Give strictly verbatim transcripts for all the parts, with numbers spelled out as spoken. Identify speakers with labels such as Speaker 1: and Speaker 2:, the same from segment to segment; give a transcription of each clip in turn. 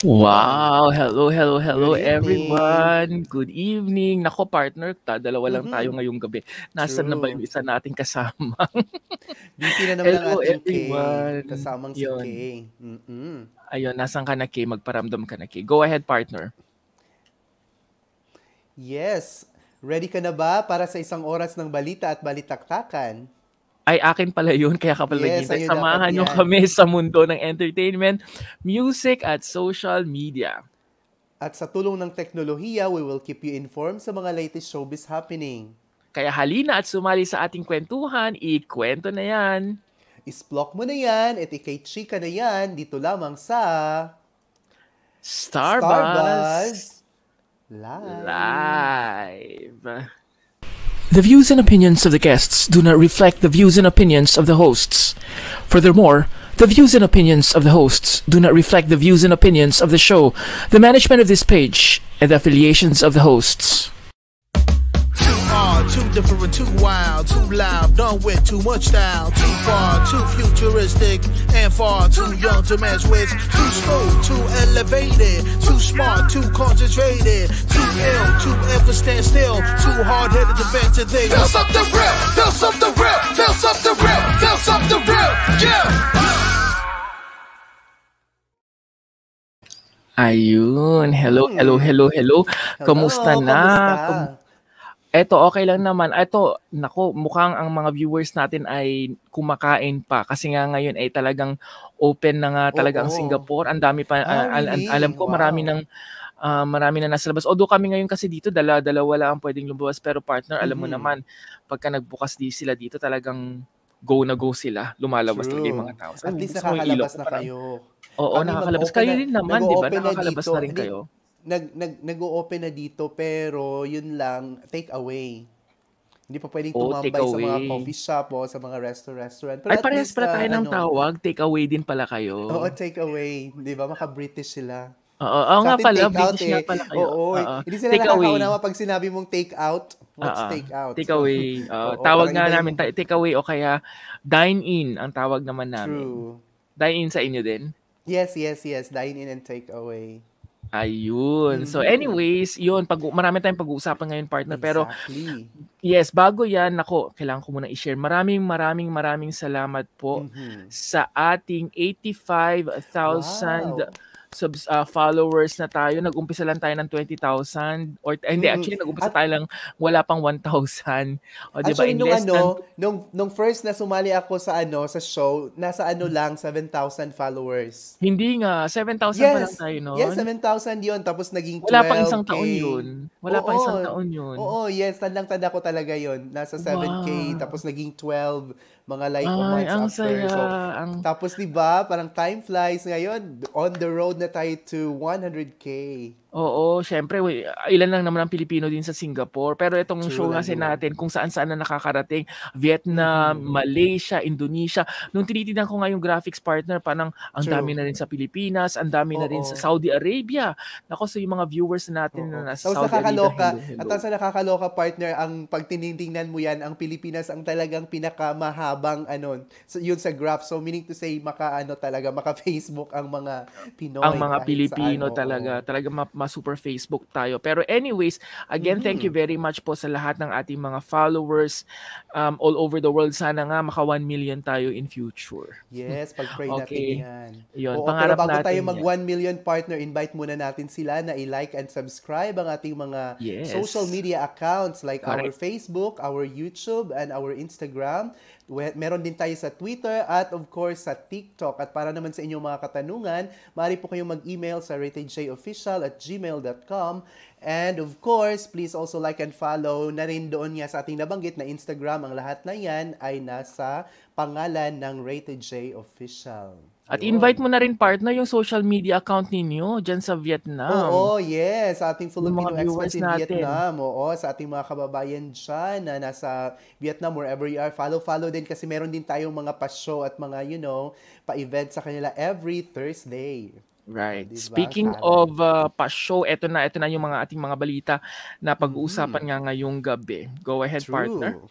Speaker 1: Wow! Hello, hello, hello
Speaker 2: Good evening.
Speaker 1: everyone! Good evening! Naku partner, ta dalawa lang tayo
Speaker 2: Mhm.
Speaker 1: ngayong gabi. Nasaan na ba yung
Speaker 2: True.
Speaker 1: isa nating kasama?
Speaker 2: Busy na naman ang
Speaker 1: Hello
Speaker 2: ating Kay,
Speaker 1: everyone!
Speaker 2: kasamang si
Speaker 1: Yun.
Speaker 2: Kay. Mm.
Speaker 1: Ayun, nasaan ka na Kay? Magparamdam ka na Kay. Go ahead partner.
Speaker 2: Yes. Ready ka na ba para sa isang oras ng balita at balitaktakan?
Speaker 1: Ay, akin pala yun, kaya ka pala
Speaker 2: Yes,
Speaker 1: naghihintay.
Speaker 2: sa'yo dapat
Speaker 1: Samahan niyo
Speaker 2: yan.
Speaker 1: kami sa mundo ng entertainment, music at social media.
Speaker 2: At sa tulong ng teknolohiya, we will keep you informed sa mga latest showbiz happening.
Speaker 1: Kaya halina at sumali sa ating kwentuhan, ikwento na yan.
Speaker 2: Isplok mo na yan at ikay chika na yan dito lamang sa
Speaker 1: Starbuzz
Speaker 2: Live.
Speaker 1: Live. The views and opinions of the guests do not reflect the views and opinions of the hosts. Furthermore, the views and opinions of the hosts do not reflect the views and opinions of the show, the management of this page, and the affiliations of the hosts.
Speaker 3: Too hard, too different, too wild, too loud, done with too much style, too far, too futuristic, and far too young to mess with, too smooth, too elevated, too smart, too concentrated, too ill, too ever stand still, too hard-headed to bend to things. Feel something real, feel something real, feel something real, feel something real, yeah!
Speaker 1: Ayun. Hello, hello, hello, hello. Kamusta
Speaker 2: Hello,
Speaker 1: na?
Speaker 2: kamusta?
Speaker 1: Kum- Eto, okay lang naman. Eto, naku, mukhang ang mga viewers natin ay kumakain pa. Kasi nga ngayon ay talagang open na nga talaga ang
Speaker 2: Oo.
Speaker 1: Singapore. Ang dami pa,
Speaker 2: Ah,
Speaker 1: ah, al- al-
Speaker 2: really?
Speaker 1: alam ko marami
Speaker 2: Wow.
Speaker 1: ng ah, marami na nasa labas. Although kami ngayon kasi dito, dala, dalawa lang ang pwedeng lumabas. Pero partner, alam mo
Speaker 2: Mhm.
Speaker 1: naman, pagka nagbukas di sila dito, talagang go na go sila. Lumalabas talaga yung mga
Speaker 2: True.
Speaker 1: tao.
Speaker 2: At
Speaker 1: Sabi,
Speaker 2: least
Speaker 1: gusto mo yung ilaw
Speaker 2: nakakalabas
Speaker 1: ko
Speaker 2: na
Speaker 1: parang,
Speaker 2: kayo.
Speaker 1: oo,
Speaker 2: Kami
Speaker 1: nakakalabas.
Speaker 2: mag-open
Speaker 1: Kayo
Speaker 2: na,
Speaker 1: din naman, di ba?
Speaker 2: nag-o-open na
Speaker 1: Nakakalabas
Speaker 2: dito.
Speaker 1: na rin
Speaker 2: Hindi,
Speaker 1: kayo.
Speaker 2: nag, nag, nag-o-open na dito pero yun lang, take away. Hindi pa pwedeng
Speaker 1: Oh, take
Speaker 2: tumambay sa mga
Speaker 1: away.
Speaker 2: coffee shop o sa mga resto-restaurant. Pero
Speaker 1: Ay,
Speaker 2: at
Speaker 1: parehas
Speaker 2: least,
Speaker 1: pala tayo
Speaker 2: ah,
Speaker 1: ng
Speaker 2: ano,
Speaker 1: tawag. Take away din pala
Speaker 2: oo,
Speaker 1: kayo.
Speaker 2: take away. Di ba? Maka-British sila.
Speaker 1: Oo, oo
Speaker 2: Sa
Speaker 1: nga
Speaker 2: atin,
Speaker 1: pala.
Speaker 2: take out
Speaker 1: British nga
Speaker 2: eh.
Speaker 1: pala kayo.
Speaker 2: Oo, eh.
Speaker 1: Oo.
Speaker 2: Hindi sila
Speaker 1: Take away.
Speaker 2: nakakaunawa pag sinabi mong take out. What's
Speaker 1: Oo.
Speaker 2: take out?
Speaker 1: Take away. Oo,
Speaker 2: Oo,
Speaker 1: tawag
Speaker 2: parang
Speaker 1: nga
Speaker 2: iba
Speaker 1: namin,
Speaker 2: yung...
Speaker 1: ta- take away o kaya dine in ang tawag naman namin.
Speaker 2: True.
Speaker 1: Dine in sa inyo din?
Speaker 2: Yes, yes, yes. Dine in and take away.
Speaker 1: Ayun. So
Speaker 2: Mhm.
Speaker 1: anyways, yun. Pag, marami tayong pag-uusapan ngayon, partner. Pero
Speaker 2: Exactly.
Speaker 1: yes, bago yan, nako, kailangan ko muna i-share. Maraming, maraming, maraming salamat po
Speaker 2: Mhm.
Speaker 1: sa ating eighty-five thousand
Speaker 2: Wow.
Speaker 1: subs, uh, followers na tayo. Nag-umpisa lang tayo ng twenty thousand. Or, eh, hindi,
Speaker 2: Mm-mm.
Speaker 1: actually, nag-umpisa
Speaker 2: At
Speaker 1: tayo lang, wala pang one thousand. O, di ba?
Speaker 2: actually,
Speaker 1: In
Speaker 2: nung
Speaker 1: less than,
Speaker 2: ano, nung, nung first na sumali ako sa ano, sa show, nasa ano lang, seven thousand followers.
Speaker 1: hindi nga, seven thousand pa lang
Speaker 2: Yes!
Speaker 1: tayo
Speaker 2: Yes,
Speaker 1: noon.
Speaker 2: seven thousand yun. Tapos naging
Speaker 1: Wala pang isang
Speaker 2: twelve K.
Speaker 1: taon yun. Wala pang
Speaker 2: Oo.
Speaker 1: isang taon yun.
Speaker 2: Oo, yes. Tandang-tanda ko talaga yun. Nasa seven K.
Speaker 1: Wow.
Speaker 2: Tapos naging twelve mga like
Speaker 1: Ay,
Speaker 2: months
Speaker 1: ang
Speaker 2: after.
Speaker 1: saya.
Speaker 2: So,
Speaker 1: Ang,
Speaker 2: tapos diba, parang time flies ngayon. On the road na tayo to one hundred K.
Speaker 1: oo, syempre, we- ilan lang naman ang Pilipino din sa Singapore. Pero itong
Speaker 2: True
Speaker 1: show
Speaker 2: lang
Speaker 1: kasi
Speaker 2: yun.
Speaker 1: natin, kung saan-saan na nakakarating, Vietnam,
Speaker 2: Mhm.
Speaker 1: Malaysia, Indonesia. Nung tinitignan ko nga yung graphics partner, parang ang dami
Speaker 2: True.
Speaker 1: na rin sa Pilipinas, ang dami na rin sa
Speaker 2: Oo.
Speaker 1: Saudi Arabia. Nako, so yung mga viewers natin
Speaker 2: Oo.
Speaker 1: na nasa
Speaker 2: Tapos
Speaker 1: Saudi Arabia,
Speaker 2: nakakaloka,
Speaker 1: hello,
Speaker 2: at
Speaker 1: hello.
Speaker 2: tapos nakakaloka partner, ang pag tinitingnan mo yan, ang Pilipinas ang talagang pinakamahabang ano, so, yun sa graph. So meaning to say, maka ano talaga, maka Facebook ang mga Pinoy.
Speaker 1: Ang mga
Speaker 2: kahit
Speaker 1: Pilipino
Speaker 2: saan, oo.
Speaker 1: talaga, talaga ma, ma super Facebook tayo. Pero anyways, again, thank you
Speaker 2: Mhm.
Speaker 1: very much po sa lahat ng ating mga followers um, all over the world. Sana nga maka one million tayo in future.
Speaker 2: Yes, pag-pray
Speaker 1: Okay.
Speaker 2: natin yan.
Speaker 1: Yun,
Speaker 2: Oo, pero
Speaker 1: pangarap
Speaker 2: bago tayo
Speaker 1: natin
Speaker 2: mag
Speaker 1: yan.
Speaker 2: one million partner, invite muna natin sila na i-like and subscribe ang ating mga
Speaker 1: Yes.
Speaker 2: social media accounts like our
Speaker 1: Correct.
Speaker 2: Facebook, our YouTube, and our Instagram. We- Meron din tayo sa Twitter at of course sa TikTok. At para naman sa inyong mga katanungan, maaari po kayong mag-email sa ratedjofficial at gmail dot com. And of course, please also like and follow na rin doon nga sa ating nabanggit na Instagram. Ang lahat na yan ay nasa pangalan ng Rated J Official.
Speaker 1: At
Speaker 2: Yun.
Speaker 1: invite mo na rin partner yung social media account ninyo dyan sa Vietnam.
Speaker 2: Oo, yes. Sa ating
Speaker 1: Yung
Speaker 2: Filipino
Speaker 1: mga viewers
Speaker 2: expats in
Speaker 1: natin.
Speaker 2: Vietnam. Oo, sa ating mga kababayan dyan na nasa Vietnam, wherever you are. Follow-follow din kasi meron din tayong mga pa-show at mga, you know, pa-event sa kanila every Thursday.
Speaker 1: Right.
Speaker 2: Diba?
Speaker 1: Speaking
Speaker 2: Sana.
Speaker 1: of uh, pa-show, eto na, eto na yung mga ating mga balita na
Speaker 2: Mhm.
Speaker 1: pag-uusapan nga ngayong gabi. Go ahead, partner.
Speaker 2: True.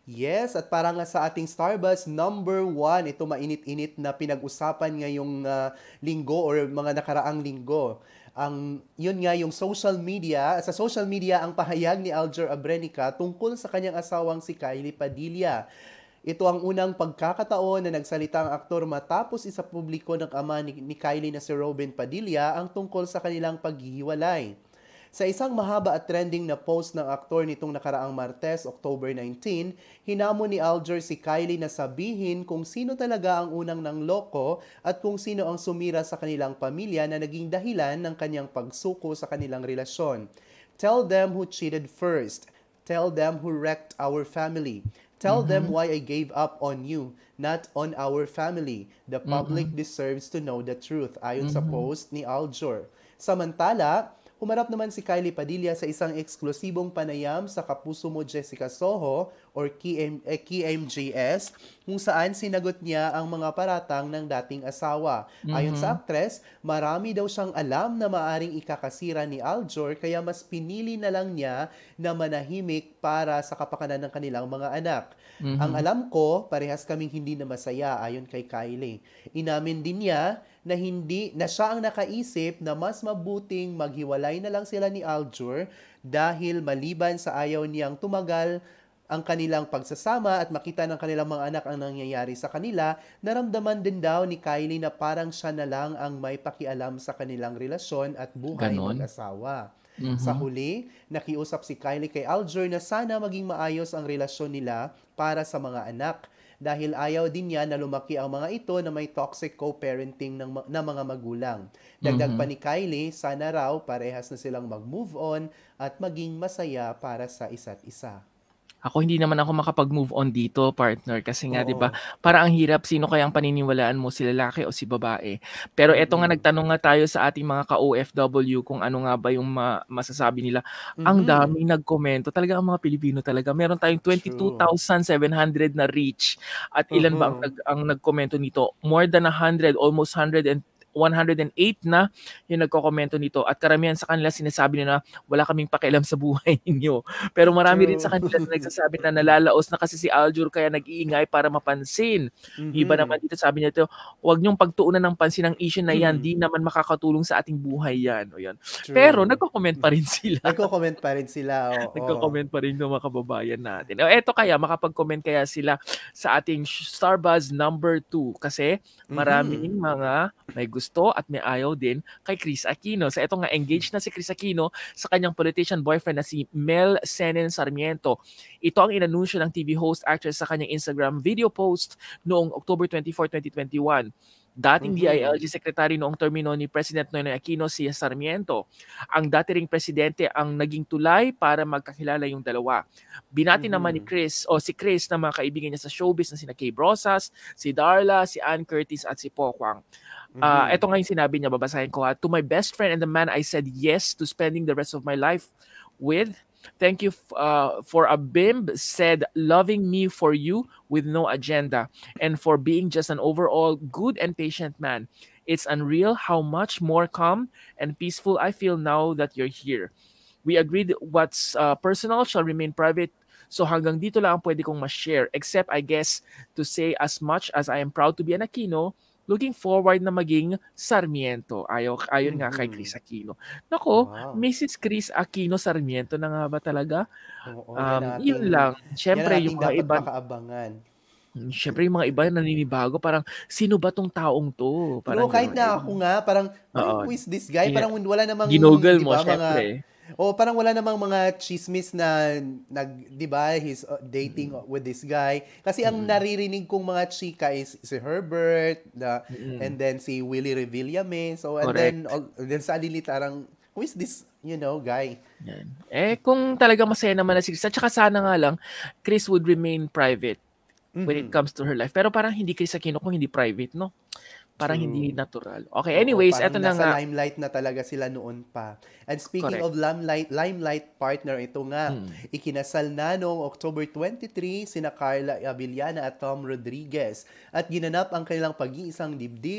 Speaker 2: Yes, at para nga sa ating Starbuzz number one, ito mainit-init na pinag-usapan ngayong ah, linggo or mga nakaraang linggo. Ang yun nga yung social media, sa social media ang pahayag ni Aljur Abrenica tungkol sa kanyang asawang si Kylie Padilla. Ito ang unang pagkakataon na nagsalita ang aktor matapos isa publiko ng ama ni, ni Kylie na si Robin Padilla ang tungkol sa kanilang paghihiwalay. Sa isang mahaba at trending na post ng aktor nitong nakaraang Martes, October nineteenth, hinamon ni Aljur si Kylie na sabihin kung sino talaga ang unang nangloko at kung sino ang sumira sa kanilang pamilya na naging dahilan ng kanyang pagsuko sa kanilang relasyon. Tell them who cheated first. Tell them who wrecked our family. Tell them why I gave up on you, not on our family. The public deserves to know the truth, ayon sa post ni Aljur. Samantala, humarap naman si Kylie Padilla sa isang eksklusibong panayam sa Kapuso Mo Jessica Soho or K M J S kung saan sinagot niya ang mga paratang ng dating asawa. Mm-hmm. Ayon sa aktres, marami daw siyang alam na maaring ikakasira ni Aljur kaya mas pinili na lang niya na manahimik para sa kapakanan ng kanilang mga anak. Mm-hmm. Ang alam ko, parehas kaming hindi na masaya ayon kay Kylie. Inamin din niya na hindi na siya ang nakaisip na mas mabuting maghiwalay na lang sila ni Aljur dahil maliban sa ayaw niyang tumagal ang kanilang pagsasama at makita ng kanilang mga anak ang nangyayari sa kanila, naramdaman din daw ni Kylie na parang siya na lang ang may pakialam sa kanilang relasyon at buhay mag-asawa. Mm-hmm. Sa huli, nakiusap si Kylie kay Aljur na sana maging maayos ang relasyon nila para sa mga anak. Dahil ayaw din niya na lumaki ang mga ito na may toxic co-parenting ng, ng mga magulang. Dagdag pa ni Kylie, sana raw parehas na silang mag-move on at maging masaya para sa isa't isa.
Speaker 1: Ako hindi naman ako makapag-move on dito, partner, kasi nga 'di ba, para ang hirap sino kayang paniniwalaan mo, si lalaki o si babae. Pero eto nga nagtanong nga tayo sa ating mga ka-O F W kung ano nga ba yung ma- masasabi nila. Mm-hmm. Ang daming nagkomento, talaga ang mga Pilipino talaga. Meron tayong twenty-two thousand seven hundred na reach. At ilan uh-huh. ba ang, nag, ang nagkomento nito? More than one hundred, almost one hundred and one hundred eight na yung nagko-komento nito at karamihan sa kanila sinasabi nila na wala kaming pakialam sa buhay ninyo. Pero marami True. rin sa kanila na nagsasabi na nalalaos na kasi si Aljur kaya nag-iingay para mapansin. Mm-hmm. Iba naman dito sabi niya ito, huwag niyong pagtuunan ng pansin ang issue na yan, mm-hmm. di naman makakatulong sa ating buhay yan. O yan. Pero nagko-comment pa rin sila.
Speaker 2: Nagko-comment pa rin sila. Oh,
Speaker 1: nagko-comment pa rin ng mga kababayan natin. O eto kaya, makapag-comment kaya sila sa ating Starbuzz number two kasi maraming mm-hmm. mga may gusto gusto at may ayaw din kay Chris Aquino. Sa ito nga, engaged na si Chris Aquino sa kanyang politician boyfriend na si Mel Senen Sarmiento. Ito ang inanunsyo ng T V host actress sa kanyang Instagram video post noong October twenty-fourth, twenty twenty-one. Dating mm-hmm. D I L G Secretary noong termino ni President Noynoy Aquino si Sarmiento. Ang dati ring presidente ang naging tulay para magkakilala yung dalawa. Binati mm-hmm. naman ni Chris o si Chris na mga kaibigan niya sa showbiz na sina Kay Brosas, si Darla, si Ann Curtis at si Pokwang. Uh, ito nga yung sinabi niya, babasahin ko ha. To my best friend and the man I said yes to spending the rest of my life with, thank you f- uh, for a bimb said loving me for you with no agenda and for being just an overall good and patient man. It's unreal how much more calm and peaceful I feel now that you're here. We agreed what's uh, personal shall remain private. So hanggang dito lang ang pwede kong ma-share except I guess to say as much as I am proud to be an Aquino, looking forward na maging Sarmiento. Ayaw, ayon mm-hmm. nga kay Chris Aquino. Nako, wow. Missus Chris Aquino Sarmiento na nga ba talaga?
Speaker 2: Oo,
Speaker 1: um, natin, yun lang. Siyempre, yung mga iba...
Speaker 2: makaabangan.
Speaker 1: Siyempre, yung mga iba naninibago. Parang, sino ba tong taong to? Parang,
Speaker 2: no, kahit na ako nga, parang, who is this guy? Parang wala namang...
Speaker 1: Ginugol mo, diba, siyempre.
Speaker 2: Mga, o parang wala namang mga chismis na nag, 'di ba, he's uh, dating mm-hmm. with this guy. Kasi ang mm-hmm. naririnig kong mga chika is si Herbert, the, mm-hmm. and then si Willie Revillame. So and Correct. then all, then sa lilitarang who is this, you know, guy?
Speaker 1: Yan. Eh kung talaga masaya naman na si Chris, at saka sana nga lang Chris would remain private mm-hmm. when it comes to her life. Pero parang hindi Chris Aquino kung hindi private, no? Parang True. hindi natural. Okay, anyways,
Speaker 2: Oo,
Speaker 1: eto na nga.
Speaker 2: Nasa limelight na talaga sila noon pa. And speaking Correct. of limelight, limelight partner, ito nga, hmm. ikinasal na noong October twenty-third sina Carla Abiliana at Tom Rodriguez. At ginanap ang kanilang pag-iisang dibdib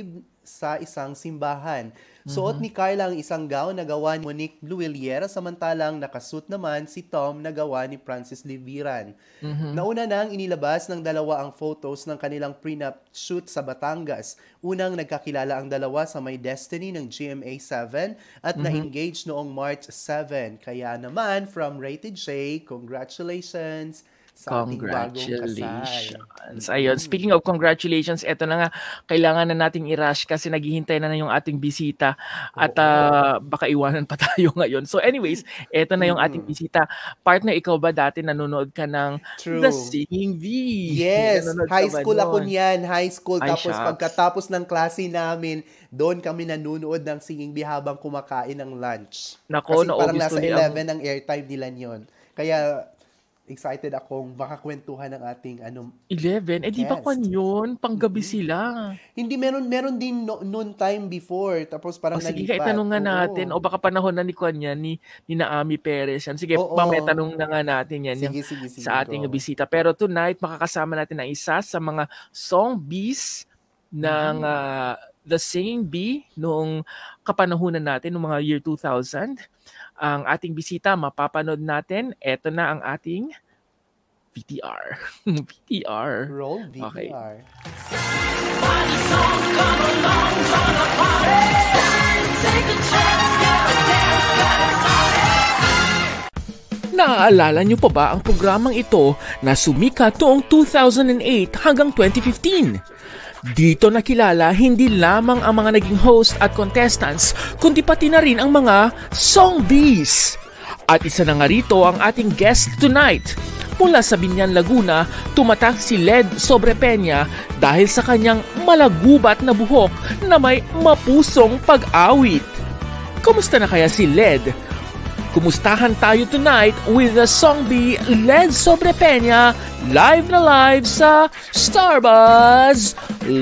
Speaker 2: sa isang simbahan. Suot ni Carla ang isang gown na gawa ni Monique Bluillier, samantalang nakasuot naman si Tom na gawa ni Francis Liviran.
Speaker 1: Mhm.
Speaker 2: Nauna nang inilabas ng dalawa ang photos ng kanilang prenup shoot sa Batangas. Unang nagkakilala ang dalawa sa My Destiny ng G M A seven at na-engage noong March seven. Kaya naman, from Rated J, congratulations sa ating bagong kasal.
Speaker 1: Congratulations. Ayun, speaking of congratulations, eto na nga, kailangan na nating i-rush kasi naghihintay na na yung ating bisita at uh, baka iwanan pa tayo ngayon. So anyways, eto na yung ating bisita. Partner, ikaw ba dati nanonood ka ng
Speaker 2: True.
Speaker 1: The Singing Bee?
Speaker 2: Yes,
Speaker 1: Nanonood ka
Speaker 2: high
Speaker 1: ba
Speaker 2: school ako
Speaker 1: nun?
Speaker 2: niyan, high school.
Speaker 1: Ay,
Speaker 2: Tapos
Speaker 1: shucks.
Speaker 2: pagkatapos ng klase namin, doon kami nanonood ng Singing Bee habang kumakain ng lunch.
Speaker 1: Nako,
Speaker 2: Kasi parang
Speaker 1: naubos
Speaker 2: nasa
Speaker 1: tuloy ang-
Speaker 2: eleven ang airtime nila yon. Kaya excited akong makakwentuhan ng ating ano.
Speaker 1: eleven? Eh di ba
Speaker 2: Yes.
Speaker 1: kwan yun? Panggabi sila.
Speaker 2: Hindi, meron meron din no, noon time before. Tapos parang
Speaker 1: O sige,
Speaker 2: nalipat.
Speaker 1: kaya itanong nga
Speaker 2: Oo.
Speaker 1: natin. O baka panahon na ni Kwan yan, ni, ni Naami Perez yan. Sige,
Speaker 2: Oo.
Speaker 1: mamaya tanong na nga natin yan.
Speaker 2: Sige,
Speaker 1: yung-
Speaker 2: sige, sige.
Speaker 1: sa ating
Speaker 2: go.
Speaker 1: bisita. Pero tonight, makakasama natin ang isa sa mga song bees ng
Speaker 2: Mm-hmm.
Speaker 1: ah, The Singing Bee noong kapanahunan natin, noong mga year two thousand. Ang ating bisita, mapapanood natin. Ito na ang ating V T R. V T R.
Speaker 2: Roll V
Speaker 1: Okay.
Speaker 2: R.
Speaker 1: Naaalala niyo pa ba ang programang ito na sumikat noong two thousand eight hanggang twenty fifteen? Dito nakilala hindi lamang ang mga naging host at contestants, kundi pati na rin ang mga song bees. At isa na nga rito ang ating guest tonight. Mula sa Binyan, Laguna, tumatak si Led Sobrepeña dahil sa kanyang malagubat na buhok na may mapusong pag-awit. Kumusta na kaya si Led? Kumustahan tayo tonight with the song bee Led Sobrepeña live na live sa Starbuzz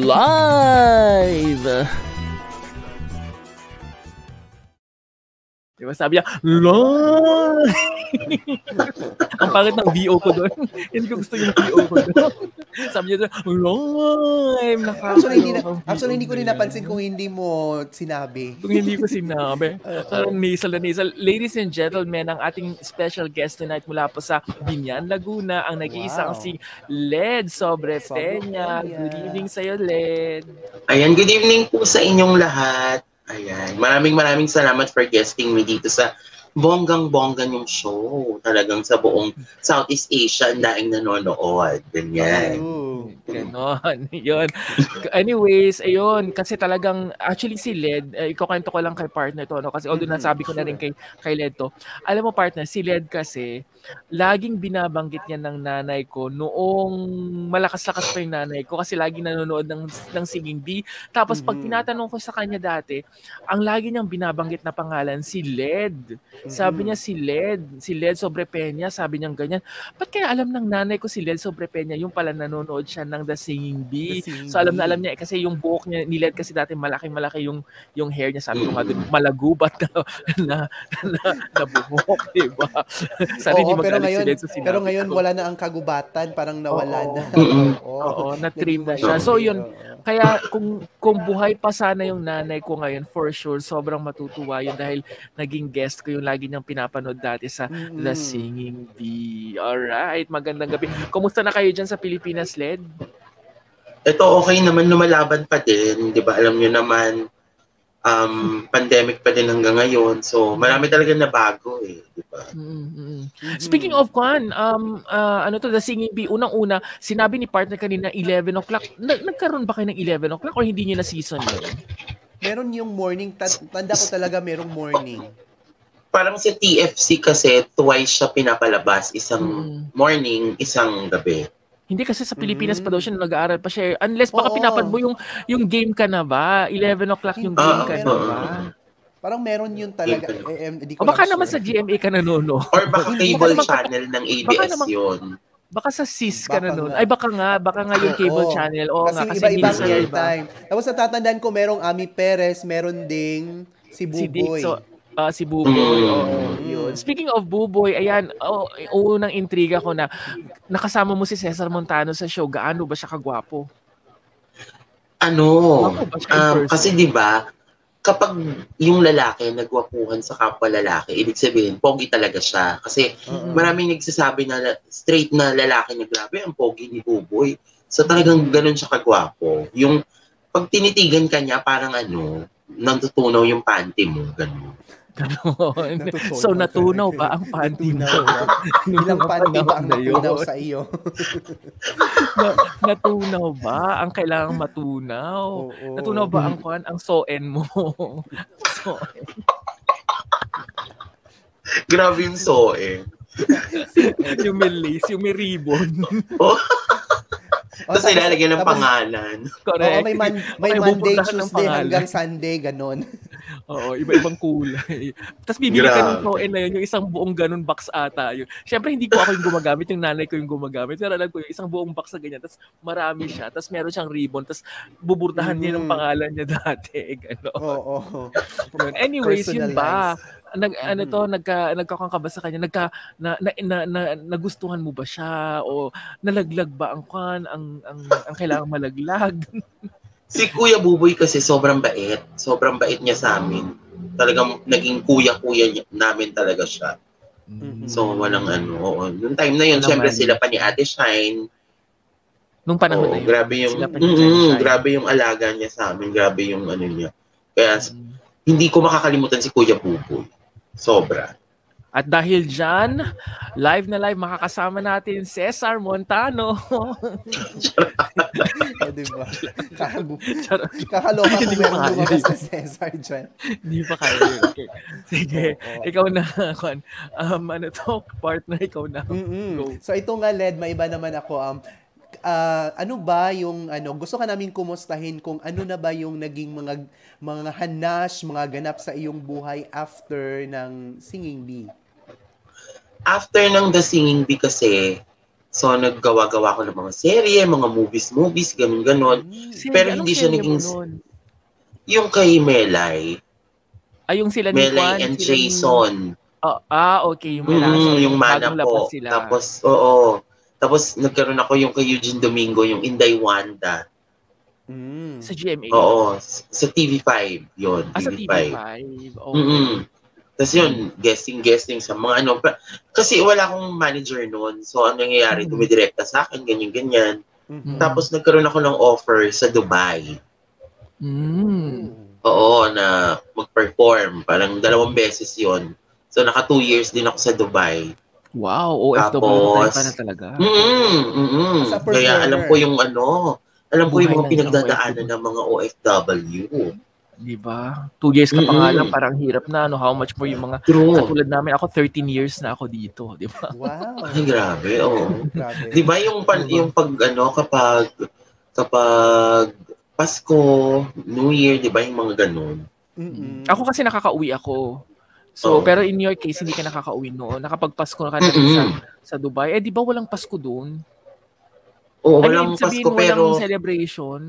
Speaker 1: Live. Diba sabi niya, live! Ang pangit ng V O ko doon. Hindi ko gusto yung V O ko doon. Sabi niya doon, live!
Speaker 2: Actually, hindi, na, actually, hindi ko rin napansin kung hindi mo sinabi.
Speaker 1: Kung hindi ko sinabi. Parang nasal na nasal. Ladies and gentlemen, ang ating special guest tonight mula po sa Binyan, Laguna, ang nag-iisang
Speaker 2: Wow.
Speaker 1: si Led Sobrepeña.
Speaker 2: Sobrepeña.
Speaker 1: Good evening sa'yo, Led.
Speaker 4: Ayan, good evening po sa inyong lahat. Ayan, maraming maraming salamat for guesting me dito sa bonggang-bongga yung show. Talagang sa buong Southeast Asia ang daing nanonood. Ganyan.
Speaker 2: Ooh.
Speaker 1: Ganon. Yun. Anyways, ayun. Kasi talagang, actually si Led, eh, ikukwento ko lang kay partner to, no? Kasi although
Speaker 2: Mhm,
Speaker 1: nasabi ko na rin kay, kay Led to. Alam mo partner, si Led kasi, laging binabanggit niya ng nanay ko noong malakas-lakas pa yung nanay ko kasi lagi nanonood ng, ng Singing Bee. Tapos pag
Speaker 2: Mhm.
Speaker 1: tinatanong ko sa kanya dati, ang lagi niyang binabanggit na pangalan, si Led. Sabi niya si Led, si Led Sobrepeña, sabi niya ganyan. Ba't kaya alam ng nanay ko si Led Sobrepeña, yung pala nanonood siya ng The Singing Bee.
Speaker 2: The Singing
Speaker 1: So alam na
Speaker 2: Bee.
Speaker 1: alam niya eh, kasi yung buhok niya ni Led kasi dati malaki-malaki yung yung hair niya. Sabi ko nga doon, malagubat na na, na, na buhok, diba? Sana hindi
Speaker 2: Oo, pero
Speaker 1: magalit si
Speaker 2: ngayon,
Speaker 1: Led sa sinabi
Speaker 2: pero ngayon
Speaker 1: ko.
Speaker 2: wala na ang kagubatan, parang nawala
Speaker 1: Oo.
Speaker 2: na.
Speaker 4: Mm-mm.
Speaker 1: Oo, na-trim na
Speaker 2: Naging
Speaker 1: siya. So
Speaker 2: maigi,
Speaker 1: yun,
Speaker 2: oo.
Speaker 1: kaya kung kung buhay pa sana yung nanay ko ngayon, for sure, sobrang matutuwa yun dahil naging guest ko yung lagi niyang pinapanood dati sa
Speaker 2: Mm-mm.
Speaker 1: The Singing Bee. Alright, magandang gabi. Kumusta na kayo dyan sa Pilipinas, Led?
Speaker 4: Ito okay naman, lumalaban pa din. Di ba? Alam nyo naman, um, pandemic pa din hanggang ngayon. So, marami talaga na bago eh. Di ba?
Speaker 1: Mm-mm. Speaking of Kwan, um, uh, ano to, The Singing Bee, unang-una, sinabi ni partner kanina eleven o'clock. Nag- nagkaroon ba kayo ng eleven o'clock or hindi nyo na season yun?
Speaker 2: Meron yung morning, ta- tanda ko talaga merong morning.
Speaker 4: Parang sa T F C kasi, twice siya pinapalabas. Isang
Speaker 1: Mm.
Speaker 4: morning, isang gabi.
Speaker 1: Hindi kasi sa Pilipinas
Speaker 2: Mm.
Speaker 1: pa daw siya nung nag-aaral pa siya. Unless baka
Speaker 2: Oo.
Speaker 1: pinapad mo yung, yung game ka na ba? eleven o'clock yung
Speaker 2: Hindi,
Speaker 1: game
Speaker 4: Ah,
Speaker 1: ka na
Speaker 2: meron.
Speaker 1: ba?
Speaker 2: Parang meron yun talaga. Eh, eh, di ko
Speaker 1: O baka
Speaker 2: lang
Speaker 1: naman sa
Speaker 2: sure.
Speaker 1: G M A ka nanonood.
Speaker 4: Or baka
Speaker 2: Hindi,
Speaker 4: cable
Speaker 1: baka-
Speaker 4: channel ng A B
Speaker 1: baka
Speaker 4: S
Speaker 1: naman-
Speaker 4: yun.
Speaker 1: Baka sa S I S ka
Speaker 2: Baka
Speaker 1: nanonood.
Speaker 2: nga.
Speaker 1: Ay baka nga, baka nga yung cable
Speaker 2: Oo.
Speaker 1: channel. Oo
Speaker 2: Kasi
Speaker 1: nga, kasi
Speaker 2: iba-ibang
Speaker 1: minsan, diba?
Speaker 2: airtime. Tapos natatandaan ko merong Ami Perez, meron ding si
Speaker 1: Si Dick,
Speaker 2: Buboy.
Speaker 1: so, ah, si Buboy.
Speaker 4: Mm.
Speaker 1: oo, yun. Speaking of Buboy, ayan, oh, unang intriga ko na nakasama mo si Cesar Montano sa show. Gaano ba siya kagwapo?
Speaker 4: Ano,
Speaker 1: Gwapo ba siya in
Speaker 4: um,
Speaker 1: person?
Speaker 4: kasi di ba, kapag yung lalaki nagwapuhan sa kapwa lalaki, ibig sabihin, pogi talaga siya. Kasi
Speaker 2: Oo.
Speaker 4: maraming nagsasabi na straight na lalaki na grabe, ang pogi ni Buboy. So talagang ganun siya kagwapo. Yung pag tinitigan ka niya, parang ano, natutunaw yung panty mo, ganun.
Speaker 1: Ganon.
Speaker 2: Natutunaw
Speaker 1: So, natunaw
Speaker 2: talaga.
Speaker 1: ba ang panty mo?
Speaker 2: Natunaw ba?
Speaker 1: Nung
Speaker 2: Ilang
Speaker 1: mga
Speaker 2: panty ba ang
Speaker 1: panahon na
Speaker 2: natunaw
Speaker 1: yun?
Speaker 2: sa iyo?
Speaker 1: Na, natunaw ba ang kailangang matunaw?
Speaker 2: Oo.
Speaker 1: Natunaw ba ang kwan, ang soen mo? Soen.
Speaker 4: Grabe yung soe.
Speaker 1: Yung may lace, yung may ribbon.
Speaker 4: Oh.
Speaker 2: O,
Speaker 4: Tapos ilalagyan ng
Speaker 2: tapos-
Speaker 4: pangalan.
Speaker 1: Correct.
Speaker 2: Oo, may, man, may
Speaker 1: Okay,
Speaker 2: Monday,
Speaker 1: buburdahan ng
Speaker 2: Tuesday
Speaker 1: pangalan.
Speaker 2: hanggang Sunday, ganon.
Speaker 1: Oo, iba-ibang kulay. Tapos bibili ka ng
Speaker 4: Grabe.
Speaker 1: soen na yun, yung isang buong ganun box ata yun. Siyempre, hindi ko ako yung gumagamit, yung nanay ko yung gumagamit. Pero alam ko yung isang buong box na ganyan, tapos marami siya, tapos meron siyang ribbon, tapos buburdahan niya ng
Speaker 2: Mm.
Speaker 1: pangalan niya dati. Gano'n.
Speaker 2: Oo.
Speaker 1: Yun. Anyways, yun ba?
Speaker 2: Personalized.
Speaker 1: Nag, ano
Speaker 2: Mhm.
Speaker 1: to, nagka, nagkakang ka ba sa kanya? Nagka, na, na, na, na, nagustuhan mo ba siya? O nalaglag ba ang kwan? Ang, ang, ang kailangang malaglag?
Speaker 4: Si Kuya Buboy kasi sobrang bait. Sobrang bait niya sa amin. Talagang naging kuya-kuya niya- namin talaga siya.
Speaker 2: Mhm.
Speaker 4: So, walang ano. Oo. Noong time na yun,
Speaker 1: Walang
Speaker 4: syempre
Speaker 1: mali.
Speaker 4: sila pa ni Ate Shine.
Speaker 1: Nung panahon
Speaker 4: Oo,
Speaker 1: na yun.
Speaker 4: grabe yung,
Speaker 1: sila pa ni
Speaker 4: mm,
Speaker 1: Sunshine.
Speaker 4: grabe yung alaga niya sa amin. Grabe yung ano niya. Kaya,
Speaker 1: Mm.
Speaker 4: hindi ko makakalimutan si Kuya Buboy. Sobra.
Speaker 1: At dahil dyan, live na live, makakasama natin Cesar Montano.
Speaker 2: O, diba? Kakagu-
Speaker 1: Charot.
Speaker 2: Kakaloka kung
Speaker 1: Hindi ko
Speaker 2: meron
Speaker 1: kaya
Speaker 2: lumabas
Speaker 1: yun.
Speaker 2: na Cesar dyan.
Speaker 1: Hindi pa kaya yun. Okay. Sige,
Speaker 2: Oo.
Speaker 1: ikaw na. Kwan. Um, ano to, partner, ikaw na.
Speaker 2: Mm-mm.
Speaker 1: Go.
Speaker 2: So ito nga, Led, may iba naman ako. Um, ah, ano ba yung ano gusto ka namin kumustahin kung ano na ba yung naging mga mga hanash, mga ganap sa iyong buhay after ng Singing Bee?
Speaker 4: After ng The Singing Bee kasi, so naggawa-gawa ko ng mga serye, mga movies-movies, ganun-ganon.
Speaker 1: Serye,
Speaker 4: Pero
Speaker 1: anong
Speaker 4: hindi siya
Speaker 1: serye
Speaker 4: naging...
Speaker 1: mo nun?
Speaker 4: Yung kay Melay.
Speaker 1: Ay, yung sila ni
Speaker 4: Melay
Speaker 1: Juan,
Speaker 4: and
Speaker 1: sila ni-
Speaker 4: Jason.
Speaker 1: Ah, ah, okay. Yung
Speaker 4: Mm,
Speaker 1: Melaso.
Speaker 4: yung mana
Speaker 1: bagong labas
Speaker 4: po.
Speaker 1: sila.
Speaker 4: Tapos, oo. Tapos nagkaroon ako yung kay Eugene Domingo, yung Inday Wanda.
Speaker 2: Mm.
Speaker 1: Sa G M A.
Speaker 4: Oo, s- sa T V five yun.
Speaker 1: Ah, sa T V
Speaker 4: T V five.
Speaker 1: five. Okay.
Speaker 4: Mm-mm. Tapos yun, guesting-guesting sa mga ano. pa- Kasi wala akong manager noon. So, ang nangyayari,
Speaker 1: Mm.
Speaker 4: tumidirekta sa akin, ganyan-ganyan.
Speaker 2: Mhm.
Speaker 4: Tapos nagkaroon ako ng offer sa Dubai.
Speaker 1: Mm.
Speaker 4: Oo, na mag-perform. Parang dalawang beses yon. So, naka two years din ako sa Dubai.
Speaker 1: Wow, O F W
Speaker 4: Tapos-
Speaker 1: tayo pa na talaga.
Speaker 4: Mm, mm.
Speaker 2: As a
Speaker 4: Kaya
Speaker 2: performer.
Speaker 4: alam ko yung ano, alam ko
Speaker 1: Buhay
Speaker 4: yung mga
Speaker 1: ng
Speaker 4: pinagdadaanan
Speaker 1: isang
Speaker 4: ng mga O F W.
Speaker 1: Di ba? Two years ka pa nga
Speaker 4: Mm-mm.
Speaker 1: lang, parang hirap na. No? How much more yung mga
Speaker 4: True.
Speaker 1: katulad namin. Ako, thirteen years na ako dito. Di ba?
Speaker 2: Wow.
Speaker 4: Ay, grabe, oo.
Speaker 2: Grabe.
Speaker 4: Di ba yung, pan,
Speaker 1: Diba?
Speaker 4: yung pag, ano, kapag, kapag Pasko, New Year, di ba yung mga ganun?
Speaker 2: Mm-mm.
Speaker 1: Ako kasi nakaka-uwi ako. So,
Speaker 4: Oo.
Speaker 1: pero in your case, hindi ka nakaka-uwi noon. Nakapag-Pasko na ka na rin sa,
Speaker 4: Mm-mm.
Speaker 1: sa Dubai. Eh, di ba walang Pasko doon?
Speaker 4: Oo,
Speaker 1: Ano
Speaker 4: walang
Speaker 1: ibig sabihin,
Speaker 4: Pasko, pero
Speaker 1: walang celebration?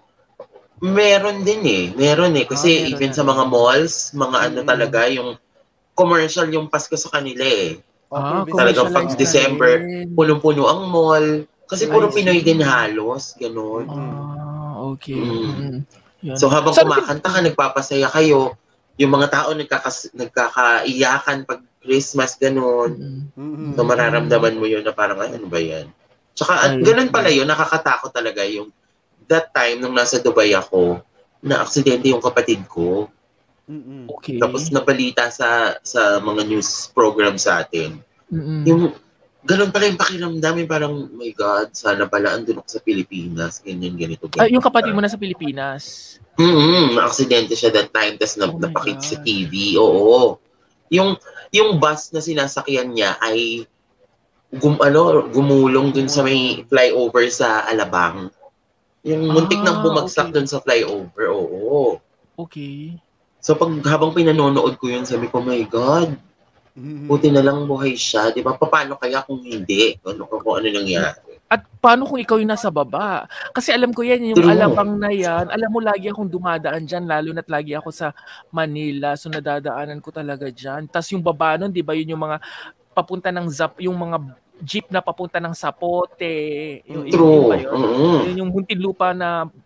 Speaker 4: meron din eh. Meron eh. Kasi
Speaker 1: Ah, meron
Speaker 4: even
Speaker 1: na
Speaker 4: sa
Speaker 1: rin.
Speaker 4: mga malls, mga ano
Speaker 2: Mm.
Speaker 4: talaga, yung commercial yung Pasko sa kanila eh.
Speaker 2: Oh,
Speaker 1: Ah,
Speaker 2: puro
Speaker 4: Talagang
Speaker 2: visualize
Speaker 4: pag
Speaker 2: na
Speaker 4: December,
Speaker 1: rin.
Speaker 4: punong-puno ang mall. Kasi
Speaker 2: I
Speaker 4: puro
Speaker 2: see.
Speaker 4: Pinoy din halos, ganun.
Speaker 1: Ah, okay.
Speaker 4: Mm.
Speaker 1: Mm. Yun.
Speaker 4: So habang
Speaker 1: Saan
Speaker 4: kumakanta ka, nagpapasaya kayo, yung mga tao nagkakas, nagkakaiyakan pag Christmas, ganun.
Speaker 1: Mm.
Speaker 2: Mm-mm.
Speaker 4: So mararamdaman mo yun na parang, ay, ano ba yan? Tsaka, at
Speaker 1: Ay.
Speaker 4: ganun pala yun, nakakatakot talaga yung that time nung nasa Dubai ako, na aksidente yung kapatid ko.
Speaker 2: Mm-mm.
Speaker 1: Okay.
Speaker 4: Tapos nabalita sa sa mga news program sa atin.
Speaker 1: Mm-mm.
Speaker 4: Yung ganun pala yung pakiramdam, yung parang, oh my God, sana pala andun ako sa Pilipinas, ganyan, ganito, ganito.
Speaker 1: Ah, yung kapatid mo na sa Pilipinas.
Speaker 4: Mm-hmm. Na-aksidente siya that time, tapos na,
Speaker 1: Oh my
Speaker 4: napakita sa
Speaker 1: God.
Speaker 4: T V. Oo. Yung, yung bus na sinasakyan niya ay gum, ano, gumulong dun sa may flyover sa Alabang. Yung muntik
Speaker 1: Ah,
Speaker 4: nang bumagsak
Speaker 1: okay.
Speaker 4: dun sa flyover. Oo.
Speaker 1: Okay.
Speaker 4: So pag habang pinanonood ko yun, sabi ko, my God,
Speaker 2: Mm-mm.
Speaker 4: buti na lang buhay siya. Di ba? Paano kaya kung hindi? Ano, kung ano nangyari?
Speaker 1: At paano kung ikaw yung nasa baba? Kasi alam ko yan, yung
Speaker 4: True.
Speaker 1: Alabang na yan, alam mo, lagi akong dumadaan dyan, lalo na't lagi ako sa Manila, so nadadaanan ko talaga dyan. Tapos yung baba nun, di ba, yun yung mga papunta ng Zap, yung mga jeep na papunta ng Sapote, yung, yun, yun
Speaker 4: True.
Speaker 1: ba yun?
Speaker 4: Mm-hmm.
Speaker 1: Yun yung Muntinlupa na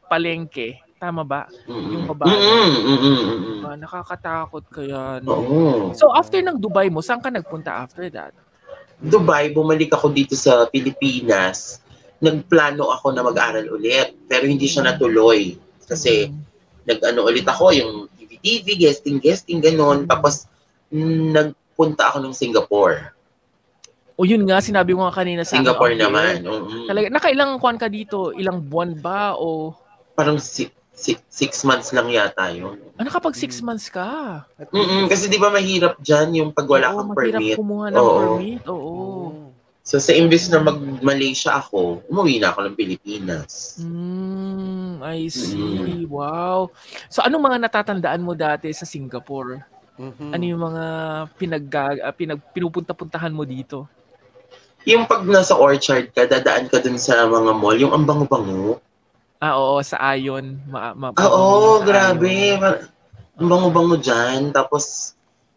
Speaker 1: palengke. Tama ba?
Speaker 4: Mm-mm.
Speaker 1: Yung babae.
Speaker 4: Mm-mm. Mm-mm.
Speaker 1: Ah, nakakatakot kaya. No?
Speaker 4: Oo.
Speaker 1: So after ng Dubai mo, saan ka nagpunta after that?
Speaker 4: Dubai, bumalik ako dito sa Pilipinas. Nagplano ako na mag-aral ulit, pero hindi siya natuloy. Kasi nag-ano ulit ako, yung T V T V, guesting-guesting, ganon. Tapos mm, nagpunta ako ng Singapore.
Speaker 1: O yun nga, sinabi mo nga kanina sa
Speaker 4: Singapore
Speaker 1: akin,
Speaker 4: naman.
Speaker 1: okay.
Speaker 4: Mm-hmm.
Speaker 1: Talaga, nakailang kwan ka dito? Ilang buwan ba? O
Speaker 4: parang si, si, six months lang yata yun.
Speaker 1: ano kapag six months ka?
Speaker 4: Mm-mm, kasi di ba mahirap dyan yung pag wala
Speaker 1: Oo,
Speaker 4: kang
Speaker 1: mahirap
Speaker 4: permit.
Speaker 1: kumuha ng
Speaker 4: Oo.
Speaker 1: permit. Oo.
Speaker 4: So sa imbes na mag-Malaysia ako, umuwi na ako ng Pilipinas.
Speaker 1: Mm, I see. Mm. Wow. So anong mga natatandaan mo dati sa Singapore? Mm-hmm. Ano yung mga pinag, uh, pinag pinupunta-puntahan mo dito?
Speaker 4: Yung pag nasa Orchard ka, dadaan ka dun sa mga mall, yung ang bango-bango.
Speaker 1: Ah, oo, sa Ion. Ma- ma-
Speaker 4: ah, oo, grabe. Ang bango-bango dyan. Tapos,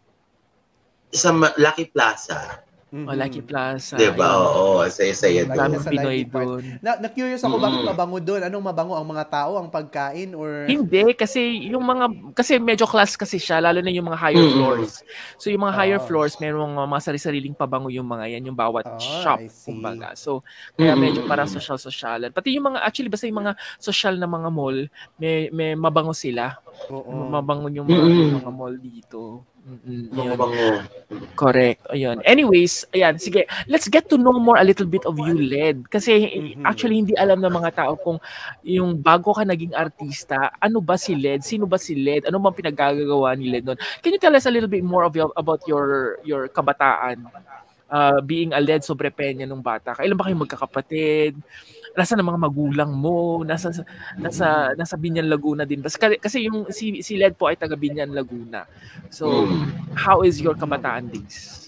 Speaker 4: sa Lucky Plaza.
Speaker 1: Mm-hmm. Oh, Lucky Plaza.
Speaker 4: Diba? Oo, saya-saya
Speaker 1: doon. Pinoy doon.
Speaker 2: Na, na-curious ako, mm-hmm. bakit mabango doon? Anong mabango? Ang mga tao, ang pagkain? Or
Speaker 1: hindi, kasi yung mga, kasi medyo class kasi siya, lalo na yung mga higher mm-hmm. floors. So yung mga oh. higher floors, merong mga sarili-sariling pabango yung mga yan, yung bawat oh, shop, kumbaga. So, kaya medyo para social-socialan. Pati yung mga, actually, basta yung mga social na mga mall, may, may mabango sila. Oo. Mabango yung mga, mm-hmm. yung mga mall dito.
Speaker 4: Mm-hmm.
Speaker 1: Correct. Ayun. Anyways, ayan, sige. Let's get to know more a little bit of you, Led. Kasi mm-hmm. actually hindi alam ng mga tao kung yung bago ka naging artista, ano ba si Led? Sino ba si Led? Ano bang pinagagawa ni Led noon? Can you tell us a little bit more of your, about your your kabataan? Uh, being a Led Sobrepeña nung bata. Kailan ba kayo magkakapatid? Nasa ng mga magulang mo, nasa nasa nasa Binyan Laguna din. Kasi kasi yung si si Led po ay taga Binyan Laguna. So, mm. how is your kabataan days?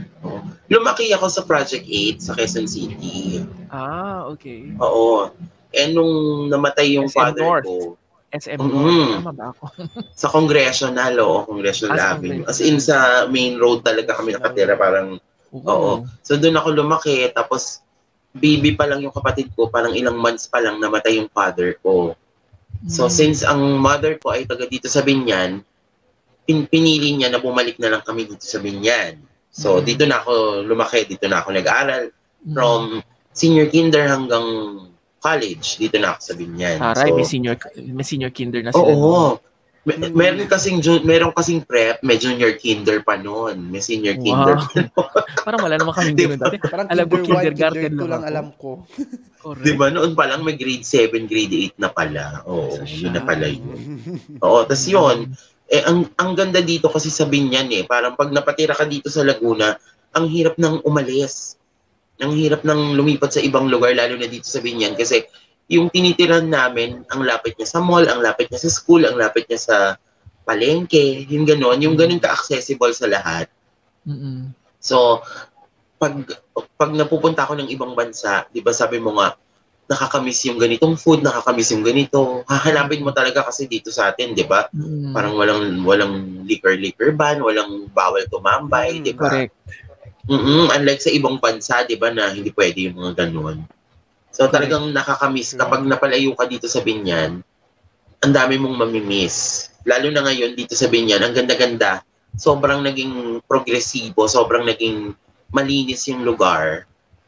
Speaker 4: Lumaki ako sa Project eight sa Quezon City.
Speaker 1: Ah, okay.
Speaker 4: Oo. Eh nung namatay yung
Speaker 1: S M
Speaker 4: father
Speaker 1: North.
Speaker 4: ko,
Speaker 1: S M North, mm-hmm. tama ba ako?
Speaker 4: Sa Congressional, o Congressional Avenue. As in sa main road talaga kami nakatira, parang oo. oo. So doon ako lumaki, tapos baby pa lang yung kapatid ko, parang ilang months pa lang namatay yung father ko. So, mm. since ang mother ko ay taga dito sa Binyan, pin- pinili niya na bumalik na lang kami dito sa Binyan. So, mm. dito na ako lumaki, dito na ako nag-aaral. Mm. From senior kinder hanggang college, dito na ako sa Binyan.
Speaker 1: Aray,
Speaker 4: so,
Speaker 1: may senior may senior kinder na sila.
Speaker 4: Oo. oo. Mer- meron kasing meron kasing prep, may junior kinder pa noon, may senior wow. kinder pa noon.
Speaker 1: Parang wala naman kami ganoon dati.
Speaker 2: Parang alam ko kindergarten lang, lang alam ko.
Speaker 4: Di ba noon pa lang may grade seven, grade eight na pala. Oo, yun na pala yun. Oo, tas yun, eh ang ang ganda dito kasi sa Binyan eh, parang pag napatira ka dito sa Laguna, ang hirap nang umalis. Ang hirap nang lumipat sa ibang lugar, lalo na dito sa Binyan kasi yung tinitiran namin, ang lapit niya sa mall, ang lapit niya sa school, ang lapit niya sa palengke, yung gano'n, yung gano'n ka-accessible sa lahat.
Speaker 1: Mm-hmm.
Speaker 4: So, pag pag napupunta ako ng ibang bansa, di ba sabi mo nga, nakakamiss yung ganitong food, nakakamiss yung ganito, hahanapin mo talaga kasi dito sa atin, di ba? Mm-hmm. Parang walang walang liquor-liquor ban, walang bawal tumambay, mm-hmm. di ba?
Speaker 1: Correct.
Speaker 4: Mm-hmm. Unlike sa ibang bansa, di ba, na hindi pwede yung mga gano'n. So talagang nakakamiss kapag napalayo ka dito sa Binyan, ang dami mong mamimiss. Lalo na ngayon dito sa Binyan, ang ganda-ganda. Sobrang naging progresibo, sobrang naging malinis yung lugar.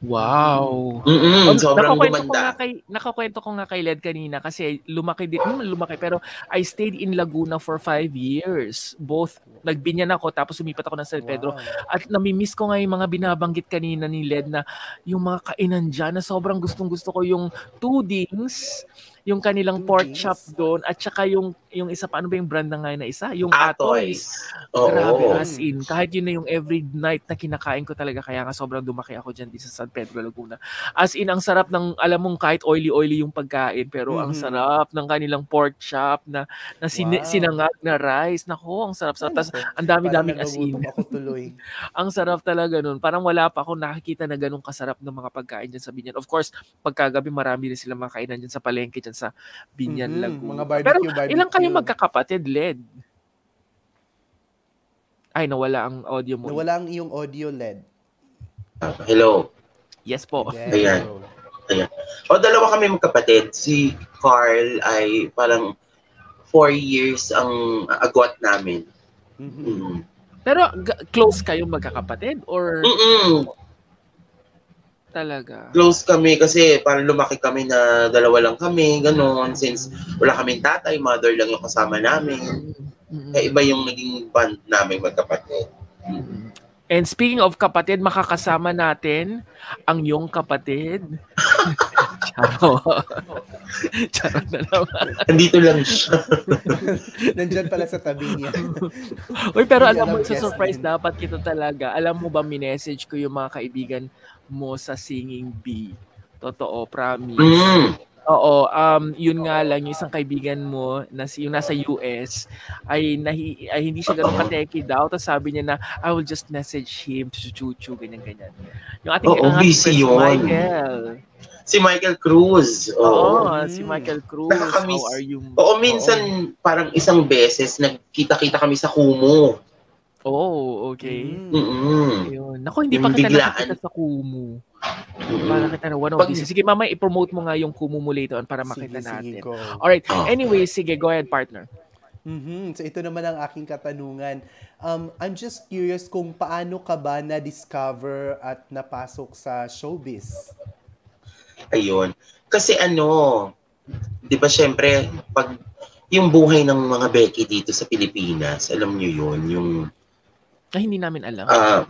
Speaker 1: Wow.
Speaker 4: Mm-mm, sobrang
Speaker 1: nakakwento
Speaker 4: gumanda.
Speaker 1: Ko nga kay, nakakwento ko nga kay Led kanina kasi lumaki din, hmm, lumaki pero I stayed in Laguna for five years. Both nagbinyan ako tapos sumipat ako ng San Pedro. Wow. At namimiss ko nga yung mga binabanggit kanina ni Led na yung mga kainan dyan na sobrang gustong-gusto ko yung Tudings, yung kanilang pork chop doon at saka yung yung isa pa, ano ba yung brand na ngayon na isa? Yung Atoys. Grabe, as in. Kahit yun na yung every night na kinakain ko talaga, kaya nga sobrang dumaki ako dyan di sa San Pedro, Laguna. As in, ang sarap ng, alam mong kahit oily-oily yung pagkain, pero mm-hmm. ang sarap ng kanilang pork chop na, na sin- wow. sinangag na rice. Nako, ang sarap-sarap. Tapos, ang dami-daming asin.
Speaker 2: Ako tuloy.
Speaker 1: Ang sarap talaga nun. Parang wala pa ako nakikita na ganun kasarap ng mga pagkain dyan sa Binyan. Of course, pagkagabi marami rin sila mga kainan dyan sa palengke dyan sa Binyan, mm-hmm. Laguna.
Speaker 2: Mga barbecue,
Speaker 1: pero
Speaker 2: barbecue.
Speaker 1: Ilang kayo magkakapatid, Led? Ay, nawala ang audio mo.
Speaker 2: Nawala ang iyong audio, Led.
Speaker 4: Uh, hello.
Speaker 1: Yes po.
Speaker 4: Ayan. Ayan. O, dalawa kami magkapatid. Si Carl ay parang four years ang agwat namin.
Speaker 2: Mhm.
Speaker 4: Mm.
Speaker 1: Pero g- close kayo magkakapatid or
Speaker 4: Mm-mm.
Speaker 1: talaga?
Speaker 4: Close kami kasi parang lumaki kami na dalawa lang kami, gano'n. Since wala kaming tatay, mother lang yung kasama namin.
Speaker 1: Mm-mm.
Speaker 4: Kaya iba yung naging band namin magkapatid.
Speaker 1: Mm-mm. And speaking of kapatid, makakasama natin ang iyong kapatid. Charo. Charo na naman.
Speaker 4: Nandito lang siya.
Speaker 2: Nandyan pala sa tabi niya.
Speaker 1: Uy, pero
Speaker 2: Hindi
Speaker 1: alam mo,
Speaker 2: alam,
Speaker 1: sa
Speaker 2: guest
Speaker 1: surprise
Speaker 2: din.
Speaker 1: dapat kita talaga. Alam mo ba, minessage ko yung mga kaibigan mo sa Singing Bee. Totoo, promise.
Speaker 4: Mm.
Speaker 1: Oo, um, yun nga lang, yung isang kaibigan mo, na si, yung nasa U S, ay, nahi, ay hindi siya ganun kateki daw. Tapos sabi niya na, I will just message him, chuchu, ganyan-ganyan. Yung ating,
Speaker 4: Oo,
Speaker 1: ang ating
Speaker 4: busy
Speaker 1: friend, si
Speaker 4: yun.
Speaker 1: Michael.
Speaker 4: Si Michael Cruz.
Speaker 1: Oo,
Speaker 4: Oo.
Speaker 1: si Michael Cruz.
Speaker 4: Nakakamiss.
Speaker 1: How are you?
Speaker 4: Oo, minsan parang isang beses nagkita-kita kami sa Kumu.
Speaker 1: Oh, okay.
Speaker 2: Mm.
Speaker 4: Mm-mm.
Speaker 1: Ayun. Naku, hindi
Speaker 4: Yung
Speaker 1: pa kita
Speaker 4: biglaan.
Speaker 1: nakikita sa Kumu.
Speaker 4: Mm-mm.
Speaker 1: Para kita na one of
Speaker 4: Pag-
Speaker 1: these. Sige, mama, i-promote mo nga yung Kumu mo later on para makita
Speaker 2: Sige, sige,
Speaker 1: natin.
Speaker 2: go.
Speaker 1: Alright.
Speaker 4: Oh.
Speaker 1: Anyway, sige, go ahead, partner.
Speaker 2: Mhm. So ito naman ang aking katanungan. Um, I'm just curious kung paano ka ba na-discover at napasok sa showbiz?
Speaker 4: Ayun. Kasi ano, di ba syempre, pag yung buhay ng mga Becky dito sa Pilipinas, alam nyo yun, yung
Speaker 1: Ay, hindi namin alam.
Speaker 4: ah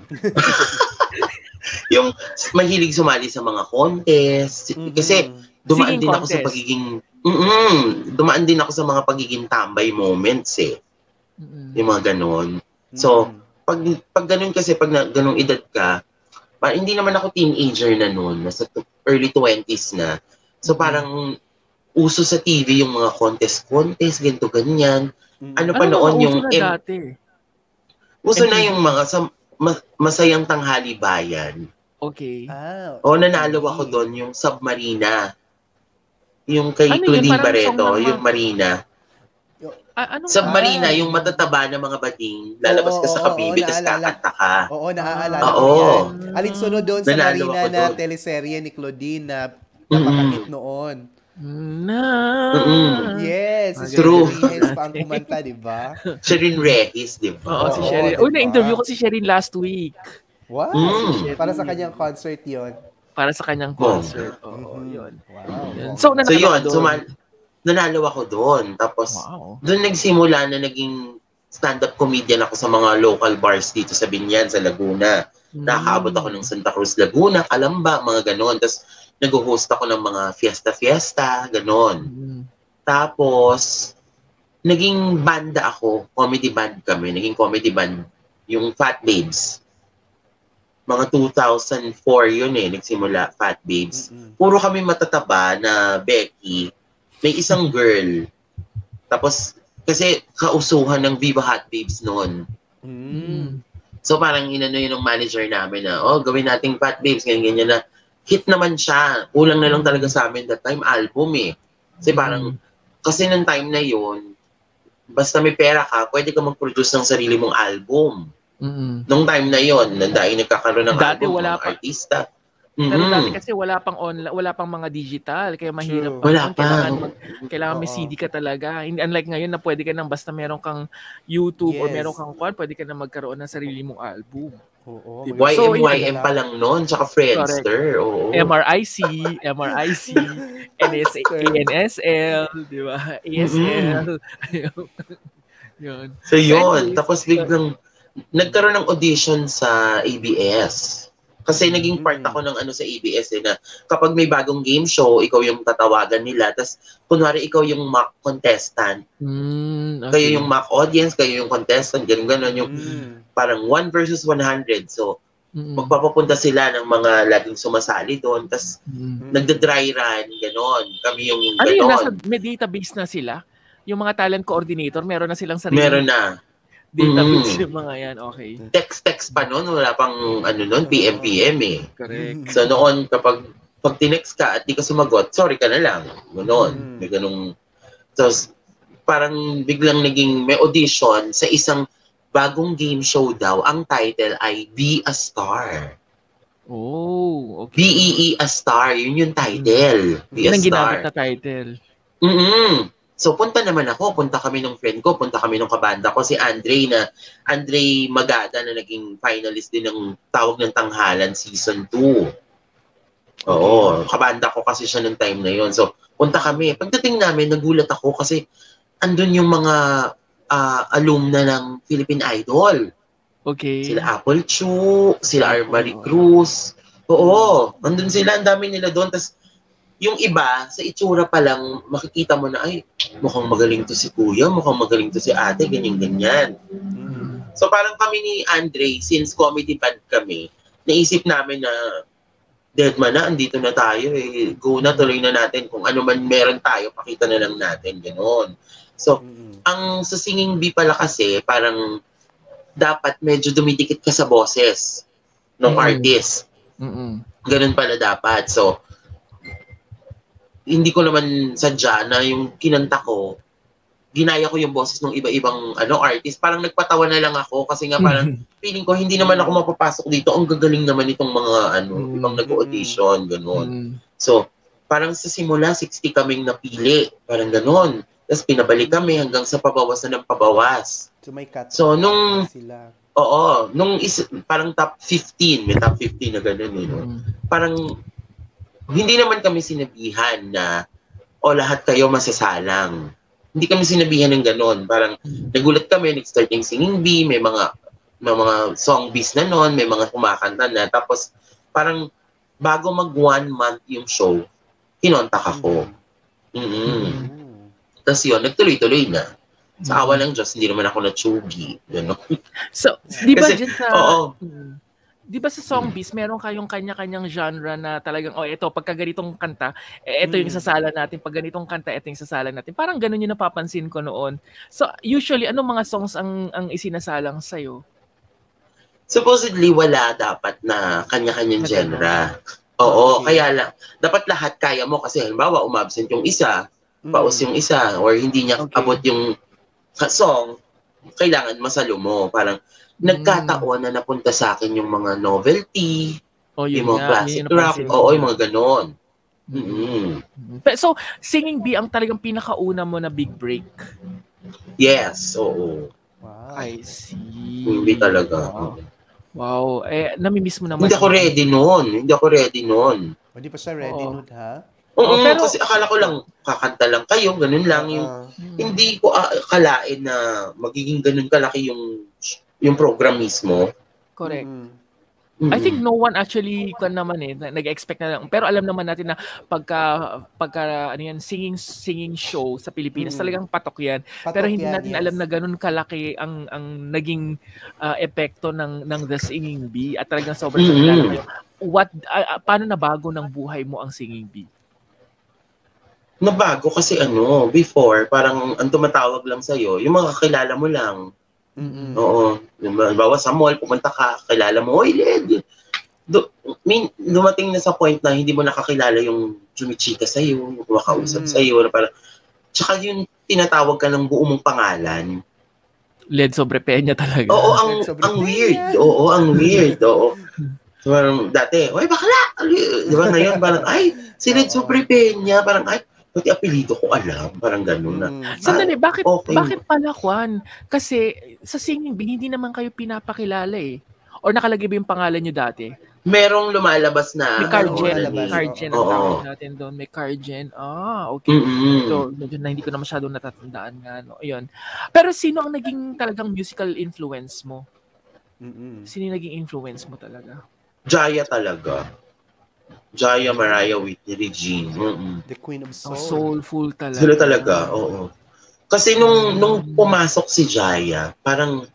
Speaker 4: yung mahilig sumali sa mga contest.
Speaker 2: Mhm.
Speaker 4: Kasi dumaan
Speaker 1: Singing
Speaker 4: din ako sa
Speaker 1: contest.
Speaker 4: pagiging, mm dumaan din ako sa mga pagiging tambay moments eh.
Speaker 1: Mm-mm.
Speaker 4: Yung mga ganon. So,
Speaker 2: Mhm.
Speaker 4: pag, pag ganun kasi, pag na, ganung edad ka, parang hindi naman ako teenager na noon, nasa t- early twenties na. So,
Speaker 2: Mhm.
Speaker 4: parang uso sa T V yung mga contest-contest, ganito, ganyan.
Speaker 2: Mhm.
Speaker 4: Ano
Speaker 1: Ano
Speaker 4: pa
Speaker 1: mga
Speaker 4: noon
Speaker 1: uso
Speaker 4: yung
Speaker 1: na
Speaker 4: M-
Speaker 1: dati?
Speaker 4: uso na
Speaker 1: M T V?
Speaker 4: yung mga sa, ma- masayang tanghali bayan.
Speaker 1: Okay.
Speaker 2: Ah,
Speaker 4: O, nanalo
Speaker 2: okay.
Speaker 4: ako doon, yung Submarina. Yung kay
Speaker 1: Ano yun?
Speaker 4: Claudine
Speaker 1: Parang
Speaker 4: Barreto,
Speaker 1: song ng
Speaker 4: yung
Speaker 1: mga-
Speaker 4: Marina.
Speaker 1: Ah, anong
Speaker 4: Submarina,
Speaker 2: Ah.
Speaker 4: yung matataba na mga bading, lalabas ka
Speaker 2: Oo,
Speaker 4: sa
Speaker 2: oo,
Speaker 4: kabibi,
Speaker 2: oo,
Speaker 4: tapos
Speaker 2: naalala.
Speaker 4: kakanta ka.
Speaker 2: Oo, naaalala
Speaker 4: Ah,
Speaker 2: ko
Speaker 4: oo.
Speaker 2: yan. Aling sunod doon sa
Speaker 4: Nanalo
Speaker 2: Marina
Speaker 4: ako
Speaker 2: na
Speaker 4: doon.
Speaker 2: teleserye ni Claudine na napakahit noon.
Speaker 1: Na.
Speaker 4: Mm-mm.
Speaker 2: Yes, si
Speaker 4: True.
Speaker 2: Sherry Reyes pa ang kumanta, di ba?
Speaker 4: Sherin Reyes, di ba?
Speaker 1: Oo, si
Speaker 2: Oo,
Speaker 1: Sherin.
Speaker 2: diba?
Speaker 1: Uy, na-interview ko si Sherin last week.
Speaker 2: Wow,
Speaker 4: Mm.
Speaker 2: para sa kanyang concert yon.
Speaker 1: Para sa kanyang concert. Oo,
Speaker 2: Mhm.
Speaker 1: yun.
Speaker 2: Wow.
Speaker 1: Yun. So, nanalo
Speaker 4: So
Speaker 1: ka
Speaker 4: yun,
Speaker 1: doon.
Speaker 4: sumal- nanalo ako doon. Tapos,
Speaker 1: Wow.
Speaker 4: doon nagsimula na naging stand-up comedian ako sa mga local bars dito sa Binyan, sa Laguna. Nakakaabot ako ng Santa Cruz, Laguna, Calamba, mga ganon. Tapos, nag-host ako ng mga fiesta-fiesta, ganon.
Speaker 1: Mm.
Speaker 4: Tapos, naging banda ako, comedy band kami, naging comedy band, yung Fat Babes. Mga two thousand four yun eh, nagsimula, Fat Babes.
Speaker 2: Mm-mm.
Speaker 4: Puro kami matataba na Becky. May isang girl. Tapos, kasi kausuhan ng Viva Hot Babes noon.
Speaker 2: Mm.
Speaker 4: So parang inano yun ng manager namin na, oh, gawin nating Fat Babes, ganyan-ganyan na. Hit naman siya. Kulang na lang talaga sa amin that time, album eh. Kasi parang, kasi nung time na yun, basta may pera ka, pwede ka mag-produce ng sarili mong album.
Speaker 1: Mm-mm.
Speaker 4: Nung time na yun, nandahing nagkakaroon ng
Speaker 1: Dati
Speaker 4: album,
Speaker 1: wala
Speaker 4: mga
Speaker 1: pa.
Speaker 4: artista.
Speaker 1: Pero
Speaker 4: Mhm.
Speaker 1: dati kasi wala pang online, wala pang mga digital, kaya mahirap
Speaker 2: True.
Speaker 1: pa.
Speaker 4: Wala
Speaker 1: noon.
Speaker 4: pa.
Speaker 1: Kailangan mag, kailangan may
Speaker 2: Oo.
Speaker 1: C D ka talaga. Hindi unlike ngayon na pwede ka nang basta meron kang YouTube or
Speaker 2: Yes.
Speaker 1: meron kang kwan, pwede ka na magkaroon ng sarili mong album.
Speaker 2: Oo.
Speaker 1: Diba?
Speaker 4: Y
Speaker 1: So,
Speaker 4: M Y M pa lang noon, tsaka Friendster. Oo.
Speaker 1: M R I C, M R I C, N S A, N S L, di ba? A S L. Yun.
Speaker 4: So yun,
Speaker 1: anyways,
Speaker 4: tapos biglang nagkaroon ng audition sa A B S. Kasi naging part
Speaker 2: Mm.
Speaker 4: ako ng ano sa A B S eh, na kapag may bagong game show, ikaw yung tatawagan nila. Tapos kunwari ikaw yung mock contestant.
Speaker 1: Mm, okay.
Speaker 4: Kayo yung mock audience, kayo yung contestant, ganun ganon yung
Speaker 2: Mm.
Speaker 4: parang one versus one hundred. So
Speaker 1: Mm-mm.
Speaker 4: magpapapunta sila ng mga laging sumasali doon. Tapos
Speaker 1: Mm.
Speaker 4: nagda-dry run, ganon. Kami yung
Speaker 1: Ano yun, nasa
Speaker 4: ganon.
Speaker 1: may database na sila? Yung mga talent coordinator, meron na silang sarili
Speaker 4: Meron na.
Speaker 1: database
Speaker 4: Mm.
Speaker 1: yung mga yan. Okay.
Speaker 4: Text-text pa noon, wala pang ano noon, P M P M eh.
Speaker 1: Correct.
Speaker 4: So noon, kapag pag tinext ka at di ka sumagot, sorry ka na lang. Ganoon.
Speaker 2: Mm.
Speaker 4: May ganung... So, parang biglang naging may audition sa isang bagong game show daw. Ang title ay Be a Star.
Speaker 1: Oh,
Speaker 4: B E E A Star, yun yung title. Be
Speaker 1: Yun
Speaker 4: a
Speaker 1: ang ginamit
Speaker 4: Star.
Speaker 1: na title.
Speaker 4: Mm-mm. So, punta naman ako. Punta kami ng friend ko. Punta kami ng kabanda ko. Si Andre na, Andre Magada na naging finalist din ng Tawag ng Tanghalan Season two. Oo. Kabanda ko kasi siya ng time na yon. So, punta kami. Pagdating namin, nagulat ako kasi andun yung mga uh, alumna ng Philippine Idol.
Speaker 1: Okay.
Speaker 4: Sila Apple Chu, sila Armari Cruz. Oo. Andun sila. Ang dami nila doon. Tapos, yung iba, sa itsura pa lang, makikita mo na, ay, mukhang magaling to si kuya, mukhang magaling to si ate, ganyan-ganyan. Mm. So parang kami ni Andre, since comedy band kami, naisip namin na, dead man na, andito na tayo, eh. Go na, tuloy na natin. Kung ano man meron tayo, pakita na lang natin, gano'n. So, mm. ang sa Singing Bee pala kasi, parang, dapat medyo dumidikit ka sa boses ng mm. artist. Mm-mm. Ganun pala dapat. So, hindi ko naman sadya na yung kinanta ko, ginaya ko yung boses ng iba-ibang ano artist. Parang nagpatawa na lang ako kasi nga parang feeling ko hindi naman ako mapapasok dito. Ang gagaling naman itong mga ano, mm-hmm. ibang nag-audition, gano'n. Mm-hmm. So, parang sa simula, sixty kaming napili. Parang gano'n. Tapos pinabalik kami hanggang sa pabawas na ng pabawas.
Speaker 2: So, may cut
Speaker 4: so nung,
Speaker 2: sila.
Speaker 4: Oo, nung is, parang top fifteen, may top fifteen na gano'n. You know? Mm-hmm. Parang, hindi naman kami sinabihan na o lahat kayo masasalang. Hindi kami sinabihan ng gano'n. Parang nagulat kami, nag-start yung Singing Bee, may mga may mga song bees na noon, may mga kumakanta na. Tapos parang bago mag one month yung show, kinontak ako. Mm-hmm. Mm-hmm. Tapos yun, nagtuloy-tuloy na. Sa awa ng Diyos, hindi naman ako na-chugi.
Speaker 1: So, di ba dyan sa...
Speaker 4: Oo.
Speaker 1: Di ba sa Song Bees, meron kayong kanya-kanyang genre na talagang, oh, ito, pagka ganitong kanta, eh, ito yung isasala natin. Pag ganitong kanta, ito yung isasala natin. Parang ganun yung napapansin ko noon. So, usually, anong mga songs ang ang isinasalang sa'yo?
Speaker 4: Supposedly, wala dapat na kanya-kanyang genre. Oo, okay. Kaya lang, dapat lahat kaya mo kasi halimbawa, umabsent yung isa, mm. paus yung isa, or hindi niya okay. abot yung song, kailangan masalo mo. Parang, nagkataon na napunta sa akin yung mga novelty, oh, yung mga nga, classic rap, oo, yung mga ganon. Mm-hmm.
Speaker 1: So, Singing Bee ang talagang pinakauna mo na big break?
Speaker 4: Yes, oo.
Speaker 1: Wow. I see.
Speaker 4: Singing Bee talaga.
Speaker 1: Wow. wow. Eh, namimiss mo naman.
Speaker 4: Hindi ako ready noon. Hindi ako ready noon.
Speaker 2: Hindi pa siya ready noon, ha?
Speaker 4: Oo, oh, pero, kasi akala ko lang, kakanta lang kayo, ganun lang. Uh, yung, hmm. Hindi ko akalain na magiging ganun kalaki yung yung program mismo.
Speaker 1: Correct. Mm-hmm. I think no one actually kan naman eh nag-expect na lang. Pero alam naman natin na pagka pagka ano yan singing singing show sa Pilipinas mm-hmm. talagang patok yan. Patok pero hindi yan, natin yes. alam na ganun kalaki ang ang naging uh, epekto ng ng The Singing Bee at talagang sobrang mm-hmm. what uh, paano nabago ng buhay mo ang Singing Bee?
Speaker 4: Nabago kasi ano, before parang ang tumatawag lang sa iyo, yung mga kakilala mo lang. Mm-hmm. Oo. Bawa sa mall, pumunta ka, kilala mo, oy, Led. Do, min, dumating na sa point na hindi mo nakakilala yung chumichika sa'yo, yung kumakausap mm-hmm. sa'yo. Na parang, tsaka yung tinatawag ka ng buo mong pangalan.
Speaker 1: Led Sobrepeña talaga.
Speaker 4: Oo, ang, ang weird. Oo, ang weird. Oo. So, parang dati, oy, bakla! Di ba ngayon, parang, ay, si Led Sobrepeña, parang, ay, pati apelido ko alam, parang gano'n na.
Speaker 1: Mm. Sandali, ah, bakit, okay. bakit pala, Juan? Kasi sa Singing Bee, hindi naman kayo pinapakilala eh. O nakalagay ba yung pangalan nyo dati?
Speaker 4: Merong lumalabas na.
Speaker 1: May Cargen.
Speaker 4: May
Speaker 1: Cargen ang tawag natin doon. May Cargen. Ah, okay.
Speaker 4: Mm-hmm.
Speaker 1: So, medyo na hindi ko na masyadong natatandaan nga. No? Ayun. Pero sino ang naging talagang musical influence mo? Mm-hmm. Sino yung naging influence mo talaga?
Speaker 4: Jaya talaga. Jaya, Mariah, Whitney, Regine. Mm-hmm.
Speaker 2: The Queen of Soul.
Speaker 1: Oh, soulful talaga.
Speaker 4: Sila talaga, oo. Kasi nung, nung pumasok si Jaya, parang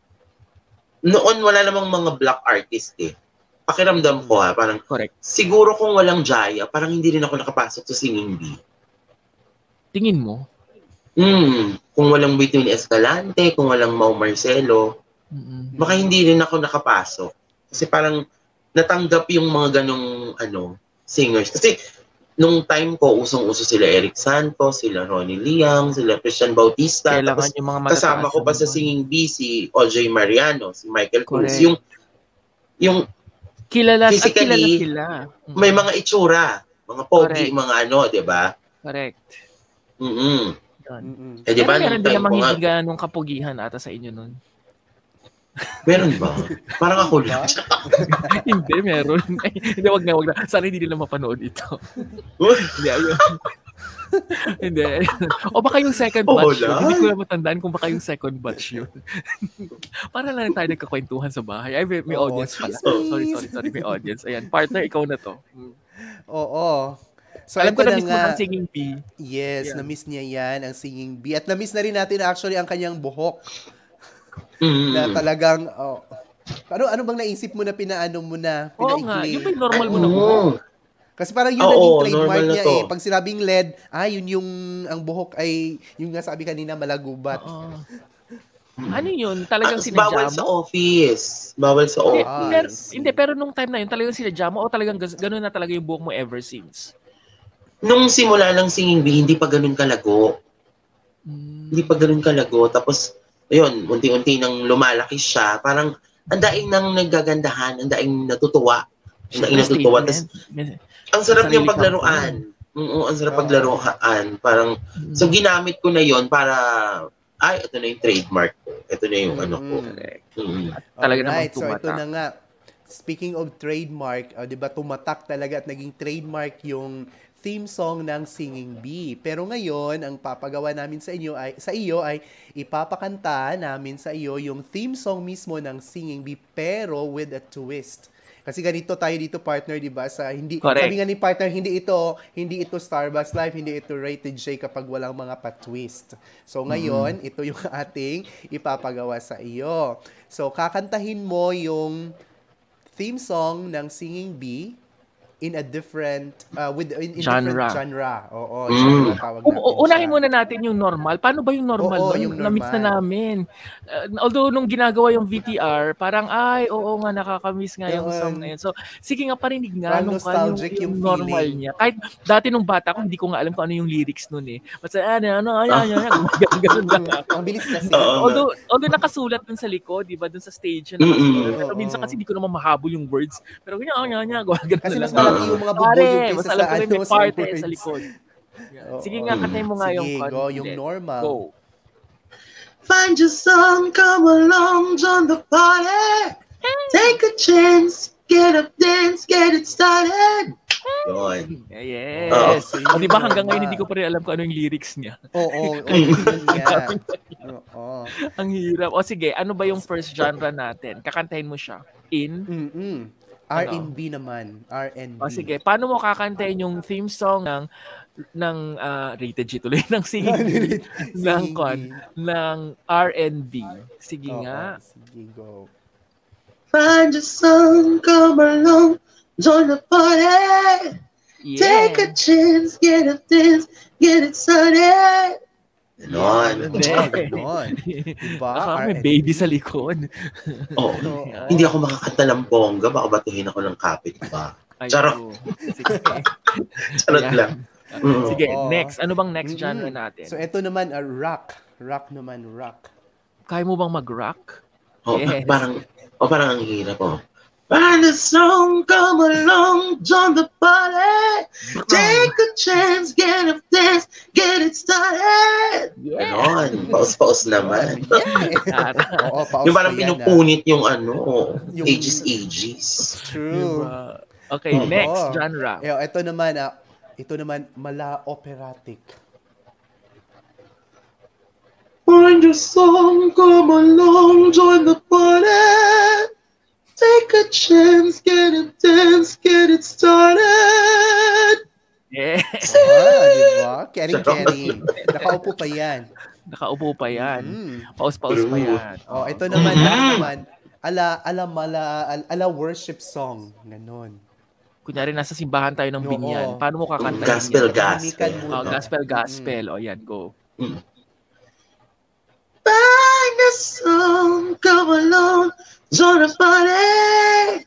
Speaker 4: noon wala namang mga black artist eh. Pakiramdam ko ha, parang correct. Siguro kung walang Jaya, parang hindi rin ako nakapasok sa Singing Bee.
Speaker 1: Tingin mo?
Speaker 4: Hmm, kung walang Whitney Escalante, kung walang Mau Marcelo, mm-hmm. baka hindi rin ako nakapasok. Kasi parang natanggap yung mga ganong ano, singers. Kasi nung time ko, usong-uso sila Eric Santos, sila Ronnie Liang, sila Christian Bautista.
Speaker 1: Kailangan
Speaker 4: tapos
Speaker 1: yung mga
Speaker 4: kasama ko pa sa Singing Bee si O J Mariano, si Michael Cruz. Yung, yung
Speaker 1: Kilala, at
Speaker 4: Physically,
Speaker 1: kilala sila. Mm.
Speaker 4: may mga itsura, mga pogi,
Speaker 1: Correct.
Speaker 4: mga ano, di ba?
Speaker 1: Correct.
Speaker 4: Mm-mm.
Speaker 1: Yun.
Speaker 2: Mm-mm.
Speaker 4: Eh, di
Speaker 1: Pero
Speaker 4: ba,
Speaker 1: meron
Speaker 4: nung
Speaker 1: din
Speaker 4: time
Speaker 1: namang
Speaker 4: ko nga,
Speaker 1: hindi ganong kapugihan ata sa inyo nun.
Speaker 4: meron ba? Parang ako lang.
Speaker 1: Hindi, meron. Ay, hindi, wag na, wag na. Sana hindi nila mapanood ito. Hindi, ayun. Hindi. O baka yung second
Speaker 4: Oo
Speaker 1: batch yun.
Speaker 4: lang.
Speaker 1: Hindi ko na matandaan kung baka yung second batch yun. Para lang tayo nagkakwentuhan sa bahay. Ay, may, may
Speaker 2: Oo,
Speaker 1: audience pala.
Speaker 2: chismis.
Speaker 1: Sorry, sorry, sorry. May audience. Ayan, partner, ikaw na to.
Speaker 2: Oo. So,
Speaker 1: Alam ko
Speaker 2: ito
Speaker 1: na miss mo
Speaker 2: nga.
Speaker 1: ng singing bee.
Speaker 2: Yes,
Speaker 1: Yeah.
Speaker 2: na-miss niya yan, ang singing bee. At na-miss na rin natin actually ang kanyang buhok.
Speaker 4: Mm.
Speaker 2: Na talagang, oh, ano, ano bang naisip mo na pinaano mo na,
Speaker 1: Oo nga,
Speaker 2: pinaikli?
Speaker 1: yung may normal mo na buhok.
Speaker 4: Oo.
Speaker 2: Kasi parang yun
Speaker 4: Oo,
Speaker 2: naging trademark
Speaker 4: normal na
Speaker 2: niya
Speaker 4: to.
Speaker 2: eh. Pag sinabing L E D, ah, yun yung, ang buhok ay, yung nga sabi kanina, malagubat.
Speaker 1: Oo. Ano yun? Talagang
Speaker 4: Ah,
Speaker 1: sinadya
Speaker 4: bawal sa
Speaker 1: mo?
Speaker 4: office. Bawal sa
Speaker 1: Hindi,
Speaker 2: Ah,
Speaker 4: office.
Speaker 1: pero,
Speaker 2: I see.
Speaker 1: hindi, pero nung time na yun, talagang sinadya mo o talagang gas- ganun na talaga yung buhok mo ever since?
Speaker 4: Nung simula lang singing bee, hindi pa ganun kalago.
Speaker 1: Mm.
Speaker 4: Hindi pa ganun kalago. Tapos, ayun, unti-unti nang lumalaki siya. Parang, ang daing nang nagagandahan, ang daing natutuwa. Ang daing natutuwa. Tapos, ang sarap
Speaker 1: Sarili
Speaker 4: niyang
Speaker 1: kang
Speaker 4: paglaruan. Oo, ang sarap
Speaker 2: Oo.
Speaker 4: paglaruan. Parang, so ginamit ko na yon para, ay, ito na yung trademark ko. Ito na yung ano ko.
Speaker 2: Mm.
Speaker 4: Mm.
Speaker 1: Talaga namang
Speaker 2: Alright, so ito
Speaker 1: tumatak.
Speaker 2: na nga. Speaking of trademark, uh, 'di ba tumatak talaga at naging trademark yung theme song ng Singing Bee. Pero ngayon, ang papagawa namin sa inyo ay sa iyo ay ipapakanta namin sa iyo yung theme song mismo ng Singing Bee pero with a twist. Kasi ganito tayo dito partner, 'di ba? Sa hindi
Speaker 1: Correct.
Speaker 2: sabi nga ni partner, hindi ito hindi ito Starbucks Live, hindi ito Rated J kapag walang mga pa-twist. So ngayon, ito yung ating ipapagawa sa iyo. So kakantahin mo yung theme song ng Singing Bee in a different uh, with in, in
Speaker 1: Genre.
Speaker 2: different genre. Oo,
Speaker 4: Mm.
Speaker 2: genre tawag
Speaker 1: U-
Speaker 2: natin.
Speaker 1: u- unahin
Speaker 2: siya.
Speaker 1: muna natin yung normal. Paano ba yung normal?
Speaker 2: Oo,
Speaker 1: ba?
Speaker 2: yung
Speaker 1: Na-miss na
Speaker 2: normal.
Speaker 1: namin. Uh, although nung ginagawa yung V T R, parang ay, oo nga, nakakamiss nga yung
Speaker 2: Yun.
Speaker 1: song na yun. So, sige nga, parinig nga
Speaker 2: Parang
Speaker 1: nung
Speaker 2: nostalgic
Speaker 1: yung,
Speaker 2: yung
Speaker 1: normal
Speaker 2: feeling.
Speaker 1: niya. Kahit dati nung bata ko, hindi ko nga alam kung ano yung lyrics nun eh. Basta, ano, ano, ay, ay, ay, ganun, ganun lang ako.
Speaker 2: Ang bilis kasi.
Speaker 4: Oo.
Speaker 1: Although, although nakasulat dun sa likod, di ba, dun sa stage yun nakasulat.
Speaker 4: Mm-mm.
Speaker 1: Pero minsan kasi hindi ko naman mahabol yung words. Pero ganyan, ganyan, ganyan, ganyan
Speaker 2: Kasi mas
Speaker 1: lang.
Speaker 2: malaki yung mga bubog
Speaker 1: Pare,
Speaker 2: yung
Speaker 1: mas
Speaker 2: kaysa
Speaker 1: alam
Speaker 2: sa
Speaker 1: ko rin
Speaker 2: ano
Speaker 1: may
Speaker 2: sa
Speaker 1: parte
Speaker 2: words.
Speaker 1: sa likod. Yan.
Speaker 2: Oo.
Speaker 1: Sige nga, kantahin mo nga yung
Speaker 2: Sige, go, yung
Speaker 1: ulit.
Speaker 2: normal.
Speaker 1: Go.
Speaker 4: Find your song, come along, join the party. Take a chance, get up, dance, get it started. Yun.
Speaker 1: Yeah,
Speaker 4: Oh.
Speaker 1: yes.
Speaker 2: So,
Speaker 1: O,
Speaker 2: yun
Speaker 1: di ba
Speaker 2: yung
Speaker 1: hanggang ngayon
Speaker 2: normal.
Speaker 1: hindi ko pa rin alam kung ano yung lyrics niya.
Speaker 2: Oo, oo, yun nga. Oo.
Speaker 1: Ang hirap. O sige, ano ba yung first genre natin? Kakantahin mo siya. In?
Speaker 2: Mm-mm. R and B naman. R and B.
Speaker 1: O sige, paano mo kakantahin yung theme song ng ng ah, Rated G tuloy ng singing bee, ng
Speaker 2: Singing
Speaker 1: con
Speaker 2: bee.
Speaker 1: ng R and B. Sige
Speaker 2: Oo,
Speaker 1: nga.
Speaker 2: sige, go.
Speaker 4: Find your song, come along, join the party.
Speaker 1: Yeah.
Speaker 4: Take a chance, get up, dance, get it started. Ganon.
Speaker 1: Hindi.
Speaker 2: Ganon. Diba?
Speaker 1: Baka
Speaker 2: R
Speaker 1: may
Speaker 2: and
Speaker 1: baby
Speaker 2: B.
Speaker 1: sa likod.
Speaker 4: Oh,
Speaker 2: Oo.
Speaker 4: hindi ako makakanta ng bongga, baka batuhin ako ng kapit ba?
Speaker 1: Ay,
Speaker 4: Charot.
Speaker 1: oo. Sige.
Speaker 4: Charot
Speaker 1: Ayan.
Speaker 4: lang. Mm.
Speaker 1: Sige,
Speaker 2: Oo.
Speaker 1: next. Ano bang next genre
Speaker 2: Mm-mm.
Speaker 1: natin?
Speaker 2: So, ito naman, uh, rock. Rock naman, rock.
Speaker 1: Kaya mo bang mag-rock?
Speaker 4: Oh,
Speaker 1: Yes.
Speaker 4: parang, oh, parang ang hirap, oh. Find a song, come along, join the party. Take a chance, get up, dance, get it started.
Speaker 1: Yeah.
Speaker 4: Ganon. Paus-paus naman.
Speaker 2: Yeah. Oo, paus
Speaker 4: Yung parang
Speaker 2: pa yan, ah.
Speaker 4: pinupunit yung ano,
Speaker 2: Yung-
Speaker 4: ages, ages.
Speaker 2: True.
Speaker 1: Diba? Okay,
Speaker 4: Oo.
Speaker 1: next genre.
Speaker 2: Eh, ito naman, ah, ito naman, mala operatic.
Speaker 4: Find your song, come along, join the party. Take a chance, get it, dance, get it started.
Speaker 1: Yes.
Speaker 2: Ah, di ba? Caring-caring. Nakaupo pa yan.
Speaker 1: Nakaupo pa yan.
Speaker 2: Mm.
Speaker 1: Paus-paus pa
Speaker 4: True.
Speaker 1: yan.
Speaker 2: Oh, ito naman,
Speaker 4: Mhm.
Speaker 2: last naman, ala, ala, mala, ala, ala worship song. Ganon.
Speaker 1: Kunyari, nasa simbahan tayo ng
Speaker 2: Oo.
Speaker 1: binyan. Paano mo kakantahin
Speaker 4: Gospel,
Speaker 1: yan?
Speaker 4: gospel.
Speaker 2: Tahimikan muna.
Speaker 1: Oh, gospel, gospel. O, yan, go.
Speaker 4: Find a song, come along, join the party.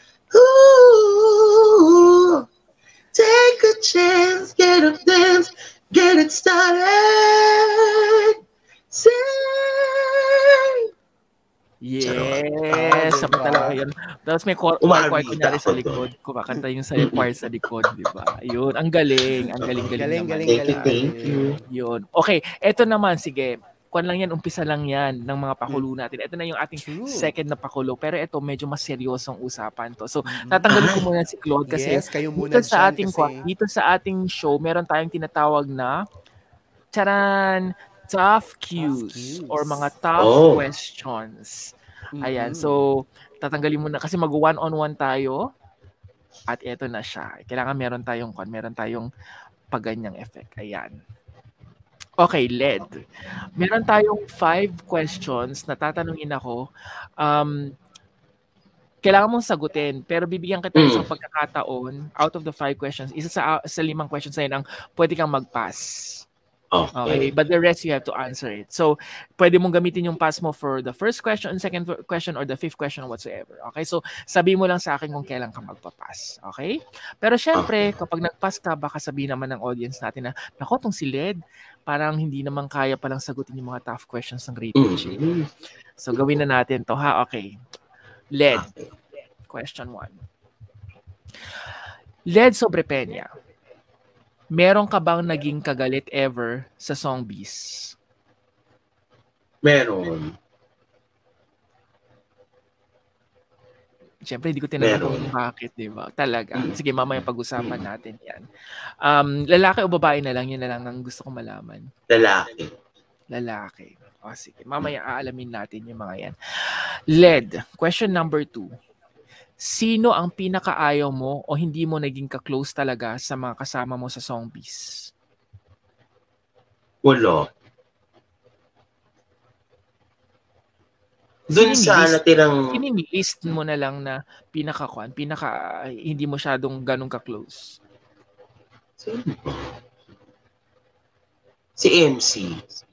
Speaker 4: Ooh, take a chance, get up, dance, get it started. Sing.
Speaker 1: Yes,
Speaker 2: Charot.
Speaker 1: sabi talaga yun. Tapos may choir
Speaker 4: Umari
Speaker 1: choir kunyari
Speaker 4: ako
Speaker 1: sa
Speaker 4: doon.
Speaker 1: likod. Kumakanta yung sa choir sa likod, di ba? Yun, ang galing. Ang galing-galing
Speaker 2: Galing,
Speaker 1: naman.
Speaker 2: galing,
Speaker 4: Thank you,
Speaker 2: galing.
Speaker 4: thank you.
Speaker 1: Yun. Okay, eto naman, sige. Kuan lang yan, umpisa lang yan ng mga pakulo natin. Ito na yung ating
Speaker 2: True.
Speaker 1: second na pakulo. Pero ito, medyo mas seryosong usapan to. So, tatanggalin ko
Speaker 4: Ay.
Speaker 1: muna si Claude kasi
Speaker 2: Yes, kayo muna
Speaker 1: dito sa
Speaker 2: dyan
Speaker 1: ating
Speaker 2: kasi-
Speaker 1: dito sa ating show, meron tayong tinatawag na charan, tough cues
Speaker 2: cues.
Speaker 1: or mga tough
Speaker 4: Oh.
Speaker 1: questions. Ayan,
Speaker 2: Mhm.
Speaker 1: so tatanggalin muna kasi mag one-on-one tayo at eto na siya. Kailangan meron tayong kon, meron tayong paganyang effect. Ayan. Okay, L E D. Meron tayong five questions na tatanungin ako. Um, kailangan mong sagutin, pero bibigyan kita
Speaker 4: Mm.
Speaker 1: isang pagkakataon out of the five questions. Isa sa sa limang questions na yun ang pwede kang mag-pass. Okay,
Speaker 4: Okay.
Speaker 1: but the rest you have to answer it. So, pwede mong gamitin yung pass mo for the first question, second question, or the fifth question whatsoever. Okay, so sabi mo lang sa akin kung kailan ka magpapass. Okay? Pero syempre, kapag nag-pass ka, baka sabihin naman ng audience natin na, nako, tong si L E D, parang hindi naman kaya palang sagutin yung mga tough questions ng Rated J.
Speaker 4: Mm.
Speaker 1: So, gawin na natin to, ha? Okay. L E D,
Speaker 4: Okay.
Speaker 1: question one. L E D Sobrepeña, meron ka bang naging kagalit ever sa Songbiz?
Speaker 4: Meron.
Speaker 1: Siyempre, hindi ko tinanong
Speaker 4: Meron.
Speaker 1: kung bakit, di ba? Talaga. Sige, mamaya pag-usapan natin yan. Um, lalaki o babae na lang, yun na lang ang gusto kong malaman.
Speaker 4: Lalaki.
Speaker 1: Lalaki. O, sige. Mamaya aalamin natin yung mga yan. L E D, question number two. Sino ang pinakaayaw mo o hindi mo naging ka-close talaga sa mga kasama mo sa Songbiz?
Speaker 4: Wala. Doon sa
Speaker 1: Sinilist-
Speaker 4: natirang...
Speaker 1: Sinilist mo na lang na pinaka-kwan, pinaka hindi mo syadong ganun ka-close.
Speaker 4: Sino ba? Si M C.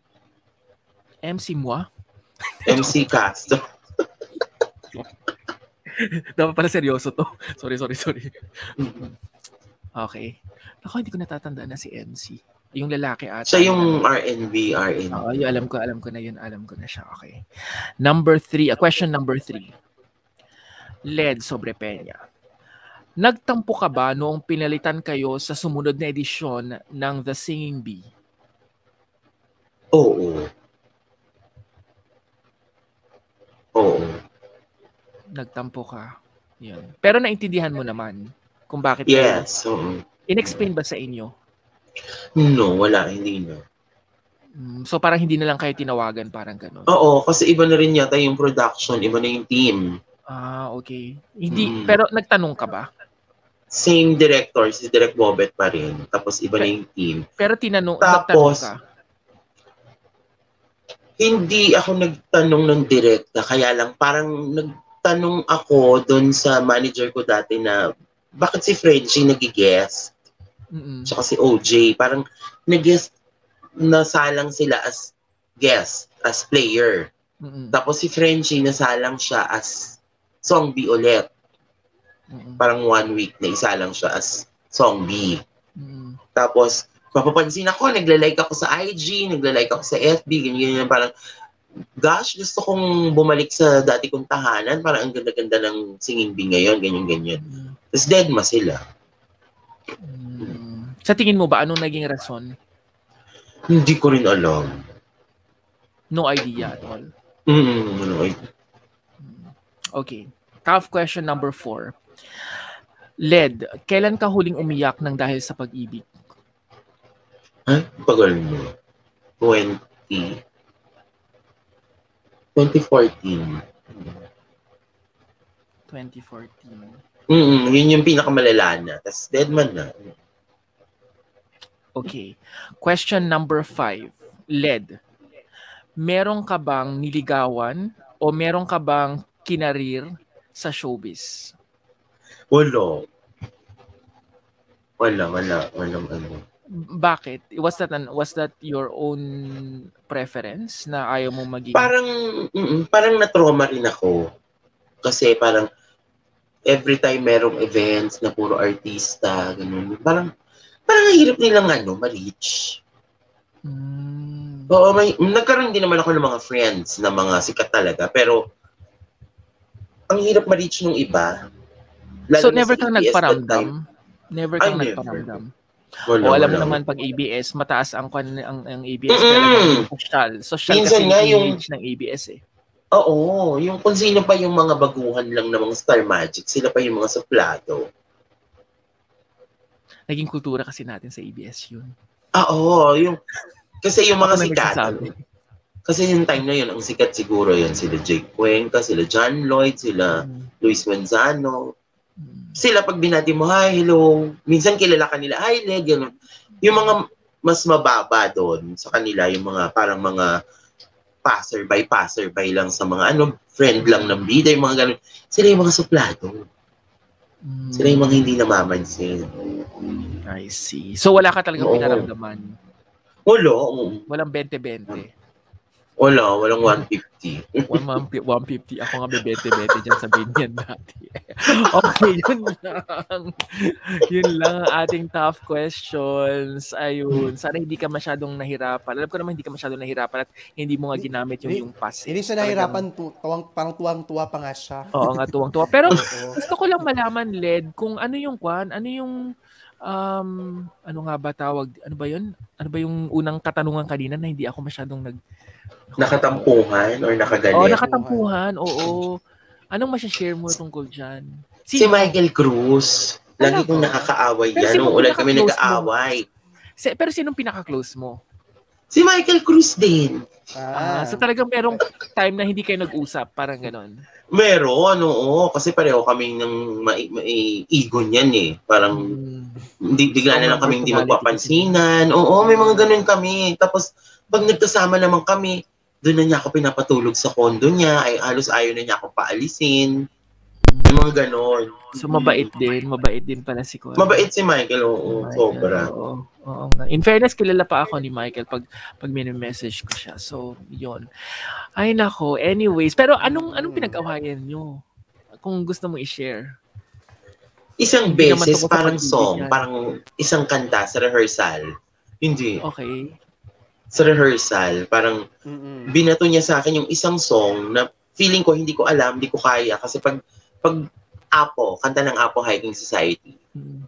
Speaker 1: M C mo ah?
Speaker 4: M C Castro.
Speaker 1: Dapat pala seryoso to. Sorry, sorry, sorry. Okay. Ako, hindi ko natatandaan na si M C. Yung lalaki ata.
Speaker 4: Siya yung R and B, R and B.
Speaker 1: Oo, yung alam ko, alam ko na yun. Alam ko na siya. Okay. Number three. Uh, question number three. L E D Sobrepeña. Nagtampo ka ba noong pinalitan kayo sa sumunod na edisyon ng The Singing Bee?
Speaker 4: Oo. Oo.
Speaker 1: Nagtampo ka. Yun. Pero naintindihan mo naman kung bakit kayo.
Speaker 4: Yes. Oo.
Speaker 1: In-explain ba sa inyo?
Speaker 4: No, wala. Hindi na.
Speaker 1: Mm, so parang hindi na lang kayo tinawagan, parang gano'n.
Speaker 4: Oo, kasi iba na rin yata yung production, iba na yung team.
Speaker 1: Ah, okay. Hindi,
Speaker 4: Mm.
Speaker 1: pero nagtanong ka ba?
Speaker 4: Same director, si Direk Bobet pa rin. Tapos iba na yung team.
Speaker 1: Pero tinanong, nagtanong
Speaker 4: Tapos,
Speaker 1: ka?
Speaker 4: hindi ako nagtanong ng direkta, kaya lang parang nagtanong ako doon sa manager ko dati na bakit si Frenchie nag-guest?
Speaker 1: Mm-mm.
Speaker 4: Tsaka si O J, parang nag-guest, nasalang sila as guest, as player.
Speaker 1: Mm-mm.
Speaker 4: Tapos si Frenchie, nasalang siya as Song B ulit.
Speaker 1: Mm-mm.
Speaker 4: Parang one week na isalang siya as Song B.
Speaker 1: Mm-mm.
Speaker 4: Tapos, mapapansin ako, nagla-like ako sa I G, nagla-like ako sa F B, ganyan, ganyan, parang, gosh, gusto kong bumalik sa dati kong tahanan, parang ang ganda-ganda ng Singing Bee ngayon, ganyan, ganyan.
Speaker 1: Mm-mm.
Speaker 4: Tapos deadma sila.
Speaker 1: Mm. Sa tingin mo ba, anong naging rason?
Speaker 4: Hindi ko rin alam.
Speaker 1: No idea at all.
Speaker 4: Mm, ano, ay,
Speaker 1: Okay. Tough question number four. L E D, kailan ka huling umiyak ng dahil sa pag-ibig?
Speaker 4: ha? Pagal mo. twenty. twenty fourteen.
Speaker 1: twenty fourteen.
Speaker 4: Mm, yun yung pinakamalala na. Tapos deadman na.
Speaker 1: Okay. Question number five. L E D, meron ka bang niligawan o meron ka bang kinarir sa showbiz?
Speaker 4: Wala. Wala, wala. Walang ano.
Speaker 1: Bakit? Was that an, was that your own preference na ayaw mo maging...
Speaker 4: Parang, mm, parang na-trauma rin ako. Kasi parang, every time merong events na puro artista, ganun. Parang, parang ang hirap nilang ano, ma-reach.
Speaker 1: Mm.
Speaker 4: Oo, may, nagkaroon din naman ako ng mga friends na mga sikat talaga. Pero, ang hirap ma-reach nung iba. Lalo
Speaker 1: So
Speaker 4: na
Speaker 1: never
Speaker 4: sa
Speaker 1: kang
Speaker 4: A B S that time.
Speaker 1: nagparamdam? Never
Speaker 4: Ay,
Speaker 1: kang
Speaker 4: never.
Speaker 1: nagparamdam?
Speaker 4: Wala,
Speaker 1: O alam mo
Speaker 4: wala.
Speaker 1: naman pag A B S, mataas ang kwan ang, ang A B S
Speaker 4: Mm-mm.
Speaker 1: talagang social. Social
Speaker 4: Minsan
Speaker 1: kasi
Speaker 4: nga
Speaker 1: yung
Speaker 4: yung-
Speaker 1: image ng A B S eh.
Speaker 4: Oo, yung kung sino pa yung mga baguhan lang ng mga Star Magic, sila pa yung mga suplado.
Speaker 1: Naging kultura kasi natin sa A B S yun.
Speaker 4: Ah, oo, yung kasi yung mga
Speaker 1: Ako na
Speaker 4: sikat.
Speaker 1: nagsasabi.
Speaker 4: Kasi yung time na yun, ang sikat siguro yun, sila Jake Cuenca, sila John Lloyd, sila
Speaker 1: Mm.
Speaker 4: Luis Manzano.
Speaker 1: Mm.
Speaker 4: Sila pag binati mo, hi, hello. Minsan kilala ka nila, hi, Le, gano'n. Yung mga mas mababa doon sa kanila, yung mga parang mga passerby, passerby lang sa mga ano, friend lang ng bida, yung mga gano'n. Sila yung mga suplado.
Speaker 1: Mm.
Speaker 4: Sila yung mga hindi namamansin.
Speaker 1: I see. So wala ka talagang
Speaker 4: Oo.
Speaker 1: pinaramdaman?
Speaker 4: Wala, oo.
Speaker 1: Walang twenty-twenty?
Speaker 4: Wala, walang one fifty.
Speaker 1: one fifty. Ako nga may twenty-twenty dyan, sabihin yan dati. Okay, yun lang. Yun lang ang ating tough questions. Ayun. Sana hindi ka masyadong nahirapan. Alam ko naman hindi ka masyadong nahirapan at hindi mo nga ginamit yung, yung pass.
Speaker 2: Hindi siya nahirapan, tu- tuwang, parang tuwang-tuwa pa nga siya.
Speaker 1: Oo nga, tuwang-tuwa. Pero
Speaker 2: Oo.
Speaker 1: gusto ko lang malaman, Led, kung ano yung kwan, ano yung, um, ano nga ba tawag, ano ba yun? Ano ba yung unang katanungan kanina na hindi ako masyadong nag...
Speaker 4: Nakatampuhan or nakagalit?
Speaker 1: Oo, nakatampuhan, oo. Anong masya-share mo tungkol dyan?
Speaker 4: Si Michael Cruz. Lagi kong nakakaaway
Speaker 1: Pero
Speaker 4: yan.
Speaker 1: sino
Speaker 4: Nung ulan kami
Speaker 1: pinaka-close mo?
Speaker 4: nag-aaway.
Speaker 1: Si, pero sinong pinaka-close mo?
Speaker 4: Si Michael Cruz din.
Speaker 1: Ah,
Speaker 2: Ah,
Speaker 1: so talagang merong time na hindi kayo nag-usap, parang ganon.
Speaker 4: Meron, oo. Kasi pareho kaming ng mai- mai- ego niyan eh. Parang hindi, bigla
Speaker 1: So,
Speaker 4: na lang kaming hindi
Speaker 1: personality
Speaker 4: magpapansinan. Oo, may mga ganun kami. Tapos, pag nagkasama naman kami, doon na niya ako pinapatulog sa kondo niya. Ay, halos ayaw na niya ako paalisin. May mga ganon.
Speaker 1: So mabait din, mabait din pala si Kuya.
Speaker 4: Mabait si Michael, oo.
Speaker 1: Michael,
Speaker 4: Sobra.
Speaker 1: Oo, oo nga. In fairness, kilala pa ako ni Michael pag pag message ko siya. So, yun. Ay nako. Anyways, pero anong anong pinag-awayan nyo? Kung gusto mo i-share.
Speaker 4: Isang
Speaker 1: Hindi naman
Speaker 4: beses,
Speaker 1: tungkol sa
Speaker 4: parang
Speaker 1: pag-ibig
Speaker 4: song,
Speaker 1: yan.
Speaker 4: parang isang kanta sa rehearsal. Hindi.
Speaker 1: Okay.
Speaker 4: Sa rehearsal, parang
Speaker 2: mm-mm.
Speaker 4: binato niya sa akin yung isang song na feeling ko hindi ko alam, hindi ko kaya. Kasi pag, pag Apo, kanta ng Apo Hiking Society.
Speaker 1: Hmm.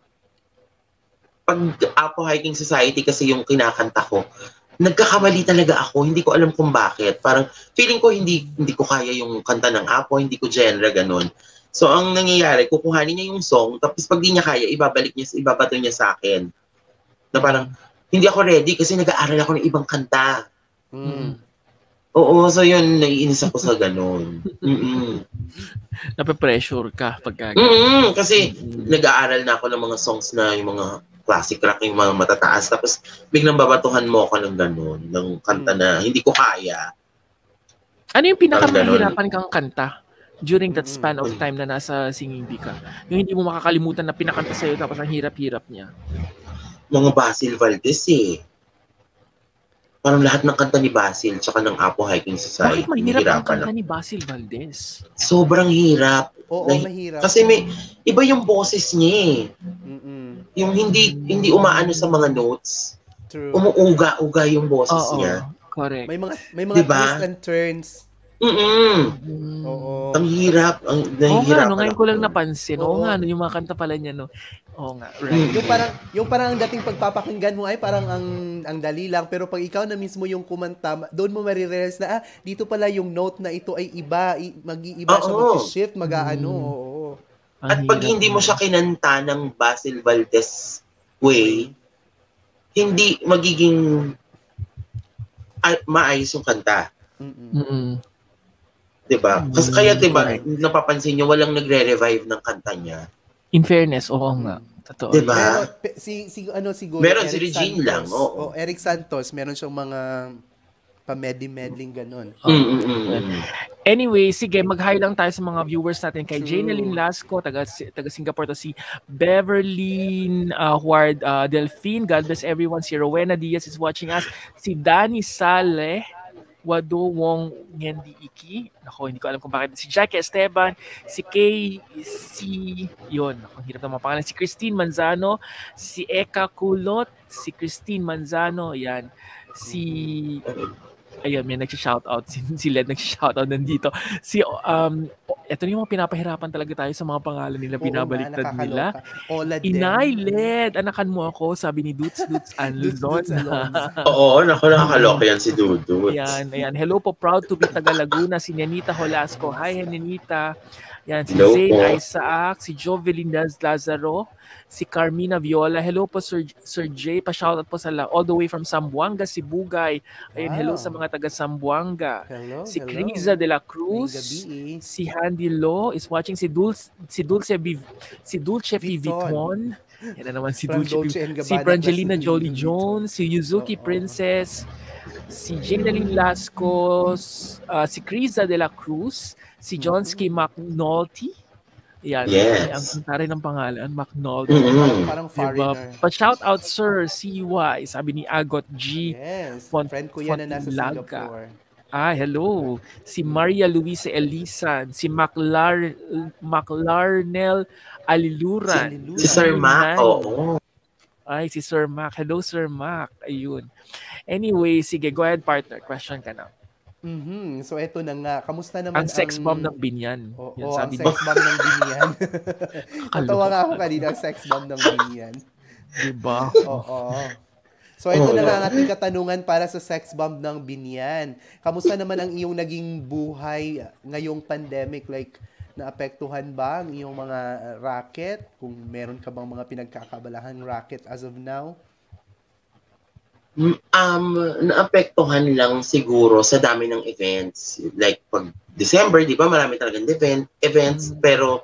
Speaker 4: Pag Apo Hiking Society kasi yung kinakanta ko, nagkakamali talaga ako. Hindi ko alam kung bakit. Parang feeling ko hindi hindi ko kaya yung kanta ng Apo, hindi ko genre, ganun. So, ang nangyayari, kukuhanin niya yung song, tapos pag di niya kaya, ibabalik niya, ibabato niya sa akin. Na parang, hindi ako ready kasi nag-aaral ako ng ibang kanta.
Speaker 2: Mm.
Speaker 4: Oo, so yun, naiinis ako sa ganun. Mm-mm.
Speaker 1: Nape-pressure ka pag
Speaker 4: Mm-mm, kasi
Speaker 1: Mm.
Speaker 4: nag-aaral na ako ng mga songs na yung mga classic rock, yung mga matataas. Tapos biglang babatuhan mo ako ng ganun, ng kanta na hindi ko kaya.
Speaker 1: Ano yung
Speaker 4: Parang
Speaker 1: pinakamahirapan kang kanta during that
Speaker 2: Mm.
Speaker 1: span of time na nasa singing bee ka? Yung hindi mo makakalimutan na pinakanta sa'yo tapos ang hirap-hirap niya.
Speaker 4: Mga Basil Valdez eh. Parang lahat ng kanta ni Basil tsaka ng Apo Hiking Society.
Speaker 1: Bakit mahirap ang
Speaker 4: nahihirapan
Speaker 1: kanta
Speaker 4: ako.
Speaker 1: ni Basil Valdez?
Speaker 4: Sobrang hirap.
Speaker 2: Oo,
Speaker 4: Nahi-
Speaker 2: mahirap.
Speaker 4: Kasi may, iba yung boses niya eh.
Speaker 2: Mm-mm.
Speaker 4: Yung hindi hindi umaano sa mga notes.
Speaker 2: True.
Speaker 4: Umuuga-uga yung boses
Speaker 1: Oo,
Speaker 4: niya.
Speaker 1: correct.
Speaker 2: May mga may mga
Speaker 4: Diba?
Speaker 2: twists and turns.
Speaker 4: Mm-mm.
Speaker 1: Mm.
Speaker 2: Oo.
Speaker 4: Ang hirap. Ang
Speaker 1: Oo nga,
Speaker 4: nahihirapan
Speaker 1: no, ngayon
Speaker 4: ako
Speaker 1: ko lang
Speaker 4: dun.
Speaker 1: napansin. Oo
Speaker 2: Oo.
Speaker 1: nga, no, yung mga kanta pala niya, no. Oo nga, right.
Speaker 2: Yung parang yung parang ang dating pagpapakinggan mo ay parang ang ang dali lang, pero pag ikaw na mismo yung kumanta, doon mo marirealize na ah, dito pala yung note na ito ay iba, i- mag-iiba siya,
Speaker 4: Oo.
Speaker 2: mag-shift, mag-aano.
Speaker 1: Mm.
Speaker 2: Oo.
Speaker 1: Ang
Speaker 4: At pag
Speaker 1: hirap
Speaker 4: hindi mo
Speaker 1: nun.
Speaker 4: siya kinanta ng Basil Valdez way, hindi magiging ay, maayos yung kanta.
Speaker 2: Mm-mm.
Speaker 1: Mm-mm.
Speaker 4: Diba? Kasi
Speaker 1: Mm,
Speaker 4: kaya diba,
Speaker 1: correct.
Speaker 4: napapansin nyo, walang nagre-revive ng kanta niya.
Speaker 1: In fairness, oo nga. Totoo.
Speaker 4: Diba?
Speaker 2: Pero pe- si si ano siguro
Speaker 4: Meron si
Speaker 2: Eric
Speaker 4: Regine
Speaker 2: Santos.
Speaker 4: lang, oo.
Speaker 2: O Eric Santos, meron siyang mga pa-medley-medling ganun.
Speaker 4: Mm-mm.
Speaker 1: Anyway, sige, mag-hi lang tayo sa mga viewers natin. Kay
Speaker 2: True.
Speaker 1: Janeline Lasco, taga, taga Singapore to si Beverly uh, Huard uh, Delphine. God bless everyone. Si Rowena Diaz is watching us. Si Danny Sale, Wado Wong Ngendi Iki. Nako, hindi ko alam kung bakit. Si Jackie Esteban, si Kay, si, yun, ako, hirap na mga pangalan. Si Christine Manzano, si Eka Kulot, si Christine Manzano, yan. Si, ayun, may nag-shoutout. Si, si Led nag-shoutout nandito. Si, um, Ito yung mga pinapahirapan talaga tayo sa mga pangalan nila,
Speaker 2: Oo
Speaker 1: binabaliktad
Speaker 2: nga,
Speaker 1: nila.
Speaker 2: nakakaloka. Olad
Speaker 1: Inay, Led, anakan mo ako, sabi ni Dudes Dudes
Speaker 2: Dudes, Dudes,
Speaker 1: Anlon.
Speaker 2: Alonzo.
Speaker 4: Oo, naku, nakakaloka yan si Dudut.
Speaker 1: Ayan, ayan. Hello po, proud to be taga Laguna, si Nenita Holasco. Hi, Nenita. Yan, si
Speaker 4: Hello
Speaker 1: Zayn
Speaker 4: po.
Speaker 1: Isaac, si Jovelyn Lazaro, si Carmina Viola. Hello po, Sir, Sir Jay. Pa-shoutout po sa la- all the way from Zamboanga, Sibugay. Ayun, hello
Speaker 2: Wow.
Speaker 1: sa mga taga Zamboanga.
Speaker 2: Hello,
Speaker 1: Si
Speaker 2: hello.
Speaker 1: Criza de la
Speaker 2: Ngayong
Speaker 1: Cruz,
Speaker 2: gabi.
Speaker 1: si Handy Lo is watching, si Dulce, si Dulce, Viv, si Dulce P.
Speaker 2: Viton.
Speaker 1: Viton. Yan na naman si
Speaker 2: From
Speaker 1: Dulce P.
Speaker 2: Dolce and
Speaker 1: Si
Speaker 2: Gabbana
Speaker 1: Brangelina
Speaker 2: plus
Speaker 1: Jolie
Speaker 2: Louis Vuitton.
Speaker 1: Jones, si Yuzuki
Speaker 2: Oo.
Speaker 1: Princess, si Jenalyn Lascos, uh, si Criza de la Cruz, si Johnsky McNulty. Yan.
Speaker 4: Yes.
Speaker 1: Ay, ang tari ng pangalan, McNulty.
Speaker 4: Mm-mm.
Speaker 2: Parang
Speaker 1: Diba?
Speaker 2: foreigner.
Speaker 1: Pa-shout out, sir, C Y, sabi ni Agot G.
Speaker 2: Yes.
Speaker 1: Font-
Speaker 2: Friend ko yan na nasa
Speaker 1: Fontilaga.
Speaker 2: Singapore.
Speaker 1: Ah, hello. Si Maria Luisa Elisan, si Maclar Maclarnel Aliluran.
Speaker 2: Si
Speaker 4: Si Sir
Speaker 1: Ayun,
Speaker 4: Mac,
Speaker 1: Nay.
Speaker 4: oo.
Speaker 1: Ay, si Sir Mac. Hello, Sir Mac. Ayun. Anyway, sige, go ahead, partner. Question ka na.
Speaker 2: Mhm. So eto na nga. Kamusta naman
Speaker 1: Ang sex bomb ng binyan.
Speaker 2: Oo,
Speaker 1: Yan,
Speaker 2: ang
Speaker 1: sabi
Speaker 2: sex
Speaker 1: ni-
Speaker 2: bomb ng binyan. Natawa nga ako kanina, ang sex bomb ng binyan.
Speaker 1: Diba?
Speaker 2: Oo. So ito
Speaker 4: Oo.
Speaker 2: na nga ang ating katanungan para sa sex bomb ng binyan. Kamusta naman ang iyong naging buhay ngayong pandemic? Like, naapektuhan ba ang iyong mga uh, racket? Kung meron ka bang mga pinagkakabalahang racket as of now?
Speaker 4: Mm, Um, naapektuhan lang siguro sa dami ng events. Like, pag December, di ba, marami talagang event, events,
Speaker 1: Mm.
Speaker 4: pero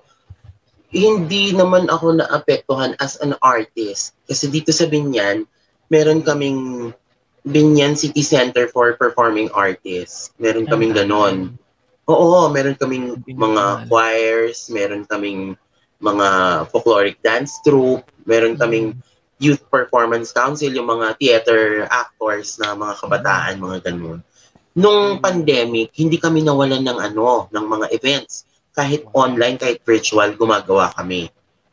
Speaker 4: hindi naman ako naapektuhan as an artist. Kasi dito sa Binyan, meron kaming Binyan City Center for Performing Artists. Meron kaming
Speaker 1: Ay,
Speaker 4: ganon. Oo, meron kaming
Speaker 1: Binyan.
Speaker 4: mga choirs, meron kaming mga folkloric dance troupe, meron kaming youth performance council, yung mga theater actors na mga kabataan, mga ganun. Nung pandemic, hindi kami nawalan ng ano, ng mga events. Kahit online, kahit virtual, gumagawa kami.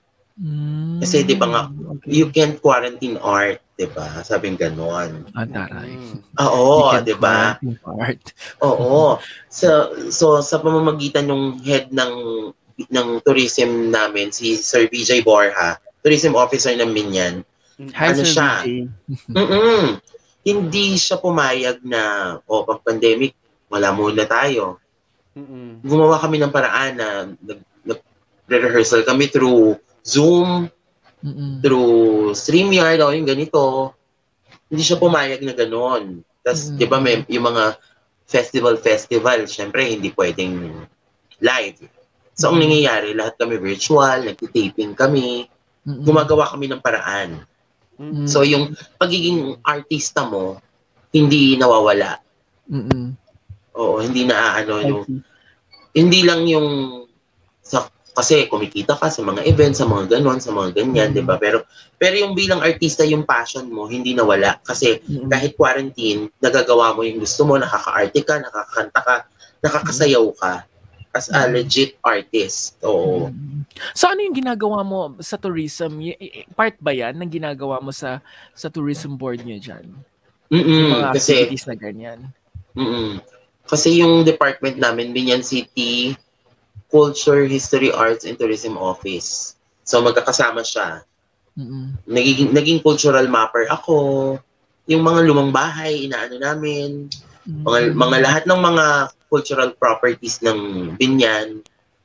Speaker 1: Mm.
Speaker 4: Kasi di ba nga,
Speaker 1: Okay.
Speaker 4: you can't quarantine art, di ba? Sabing ganon.
Speaker 1: Ah, taray.
Speaker 2: Mm.
Speaker 4: Oo,
Speaker 1: You can
Speaker 4: di ba?
Speaker 1: quarantine part.
Speaker 4: Oo. So, so sa pamamagitan ng head ng ng tourism namin, si Sir V J Borja, tourism officer ng Binyan,
Speaker 1: Hi,
Speaker 4: Ano
Speaker 1: Sir
Speaker 4: siya?
Speaker 1: V J.
Speaker 4: mm hindi siya pumayag na, o pag pandemic, wala muna tayo.
Speaker 2: Mm-mm.
Speaker 4: Gumawa kami ng paraan na nag- nag-rehearsal kami through Zoom,
Speaker 1: Mm-mm.
Speaker 4: through StreamYard, o yung ganito. Hindi siya pumayag na gano'n. Tapos,
Speaker 1: Mm.
Speaker 4: di ba, may, yung mga festival-festival, syempre, hindi pwedeng live. So, ang
Speaker 1: Mm.
Speaker 4: nangyayari, lahat kami virtual, nagtitaping kami,
Speaker 1: Mm-mm.
Speaker 4: gumagawa kami ng paraan.
Speaker 2: Mm-mm.
Speaker 4: So, yung pagiging artista mo, hindi nawawala.
Speaker 1: Mm-mm.
Speaker 4: Oo, hindi na ano,
Speaker 1: I
Speaker 4: yung,
Speaker 1: see.
Speaker 4: hindi lang yung, sa, kasi kumikita ka sa mga events, sa mga ganon, sa mga ganyan,
Speaker 1: Mm.
Speaker 4: di ba? Pero, pero yung bilang artista, yung passion mo, hindi nawala. Kasi
Speaker 1: Mm-mm.
Speaker 4: kahit quarantine, nagagawa mo yung gusto mo, nakaka-arte ka, nakakanta ka, nakakasayaw ka as a
Speaker 1: Mm.
Speaker 4: legit artist. Oo.
Speaker 1: Mm. So ano yung ginagawa mo sa tourism? Y- y- Part ba yan ng ginagawa mo sa sa tourism board niyo dyan? Yung
Speaker 4: Mm-mm,
Speaker 1: mga
Speaker 4: kasi,
Speaker 1: activities na ganyan.
Speaker 4: mm kasi yung department namin, Binyan City Culture, History, Arts, and Tourism Office. So magkakasama siya.
Speaker 1: Mm-mm.
Speaker 4: Naging, naging cultural mapper ako. Yung mga lumang bahay, inaano namin. Mga,
Speaker 1: Mm-mm.
Speaker 4: mga lahat ng mga cultural properties ng Binyan,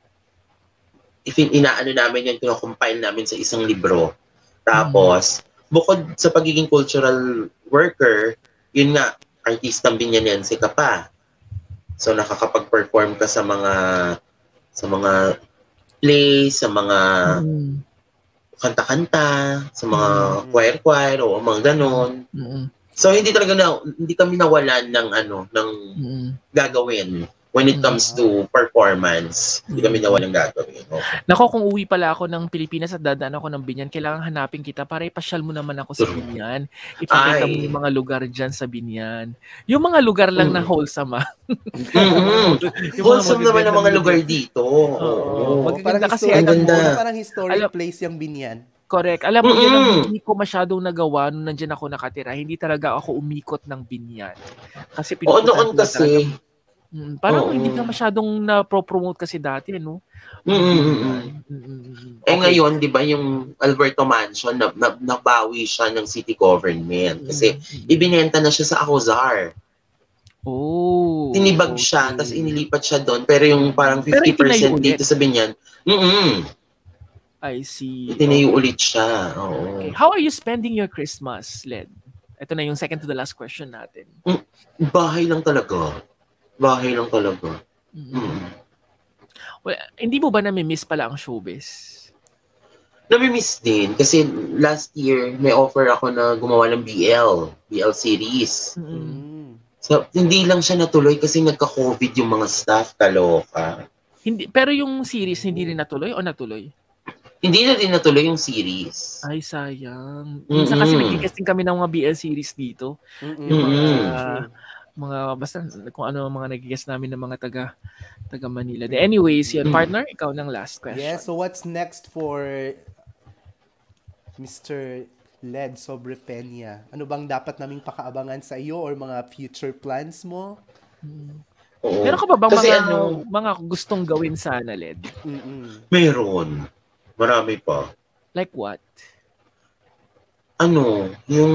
Speaker 4: if inaano namin yun, kinocompile namin sa isang libro. Tapos, bukod sa pagiging cultural worker, yun nga, artistang Binyanense ka pa. So, nakakapag-perform ka sa mga sa mga plays, sa mga
Speaker 1: Mm-mm.
Speaker 4: kanta-kanta, sa mga
Speaker 2: Mm.
Speaker 4: choir-choir, o mga ganon.
Speaker 1: Mm-mm.
Speaker 4: So, hindi talaga na, hindi kami nawalan ng ano, ng
Speaker 1: Mm-mm.
Speaker 4: gagawin when it comes to performance. Hindi kami nawalan ng gagawin. Okay.
Speaker 1: Nako, kung uwi pala ako ng Pilipinas at dadaan ako ng Binyan, kailangan hanapin kita para ipasyal mo naman ako sa Binyan. Ipakita mo
Speaker 4: Ay.
Speaker 1: yung mga lugar dyan sa Binyan. Yung mga lugar lang na
Speaker 4: Mm.
Speaker 1: wholesome, ah.
Speaker 4: Mm-hmm.
Speaker 1: Yung mga
Speaker 4: Wholesome naman ang mga
Speaker 1: magagandang
Speaker 4: lugar dito.
Speaker 1: Oo.
Speaker 4: Oo.
Speaker 1: Magaganda
Speaker 2: Parang
Speaker 1: kasi,
Speaker 2: historic,
Speaker 4: ang ganda.
Speaker 2: ano, parang historic
Speaker 1: Alam-
Speaker 2: place yung Binyan.
Speaker 1: Correct. Alam mo, yun ang
Speaker 4: Mm-mm.
Speaker 1: hindi ko masyadong nagawa nung nandiyan ako nakatira. Hindi talaga ako umikot ng Binyan. Kasi
Speaker 4: Oo,
Speaker 1: pinupuntahan
Speaker 4: noon
Speaker 1: ko lang
Speaker 4: kasi,
Speaker 1: talaga Mm, parang
Speaker 4: Oo.
Speaker 1: hindi ka masyadong na-promote kasi dati, no?
Speaker 4: Mm-mm.
Speaker 1: Mm-mm.
Speaker 4: Eh
Speaker 1: Okay.
Speaker 4: ngayon, di ba yung Alberto Mansion, na, na, nabawi siya ng city government kasi
Speaker 1: Mm-mm.
Speaker 4: ibinenta na siya sa Acuzar.
Speaker 1: Oh.
Speaker 4: Tinibag siya,
Speaker 1: okay.
Speaker 4: tapos inilipat siya doon, pero yung parang
Speaker 1: Pero
Speaker 4: fifty percent
Speaker 1: itinayo ulit.
Speaker 4: dito sa Binyan, mm
Speaker 1: I see.
Speaker 4: itinayo
Speaker 1: Okay.
Speaker 4: ulit siya. Oo.
Speaker 1: Okay. How are you spending your Christmas, Led? Ito na yung second to the last question natin.
Speaker 4: Bahay lang talaga. Bahay lang talaga.
Speaker 1: Mm-mm.
Speaker 4: Mm.
Speaker 1: Well, hindi mo ba nami-miss pala ang showbiz?
Speaker 4: Nami-miss din kasi last year may offer ako na gumawa ng B L, B L series.
Speaker 1: Mm-mm.
Speaker 2: Mm.
Speaker 4: So, hindi lang siya natuloy kasi nagka-COVID yung mga staff, kaloka.
Speaker 1: Hindi, pero yung series hindi rin natuloy o natuloy?
Speaker 4: Hindi na din natuloy yung series.
Speaker 1: Ay, sayang. Minsan kasi
Speaker 4: Mm-mm.
Speaker 1: nag-guesting kami ng mga B L series dito.
Speaker 2: Mm-mm.
Speaker 1: Yung mga,
Speaker 2: True.
Speaker 1: mga basta kung ano ang mga nag-guest namin ng mga taga taga Manila. De, anyways, yun,
Speaker 4: Mm.
Speaker 1: partner, ikaw ng last question.
Speaker 2: Yeah, so what's next for Mister Led Sobrepeña? Ano bang dapat naming pakaabangan sa iyo or mga future plans mo?
Speaker 4: Oo.
Speaker 1: Meron ka ba bang
Speaker 4: Kasi
Speaker 1: mga,
Speaker 4: ano,
Speaker 1: mga gustong gawin sana, Led?
Speaker 2: Mm-mm.
Speaker 4: meron. Marami pa.
Speaker 1: Like what?
Speaker 4: Ano, yung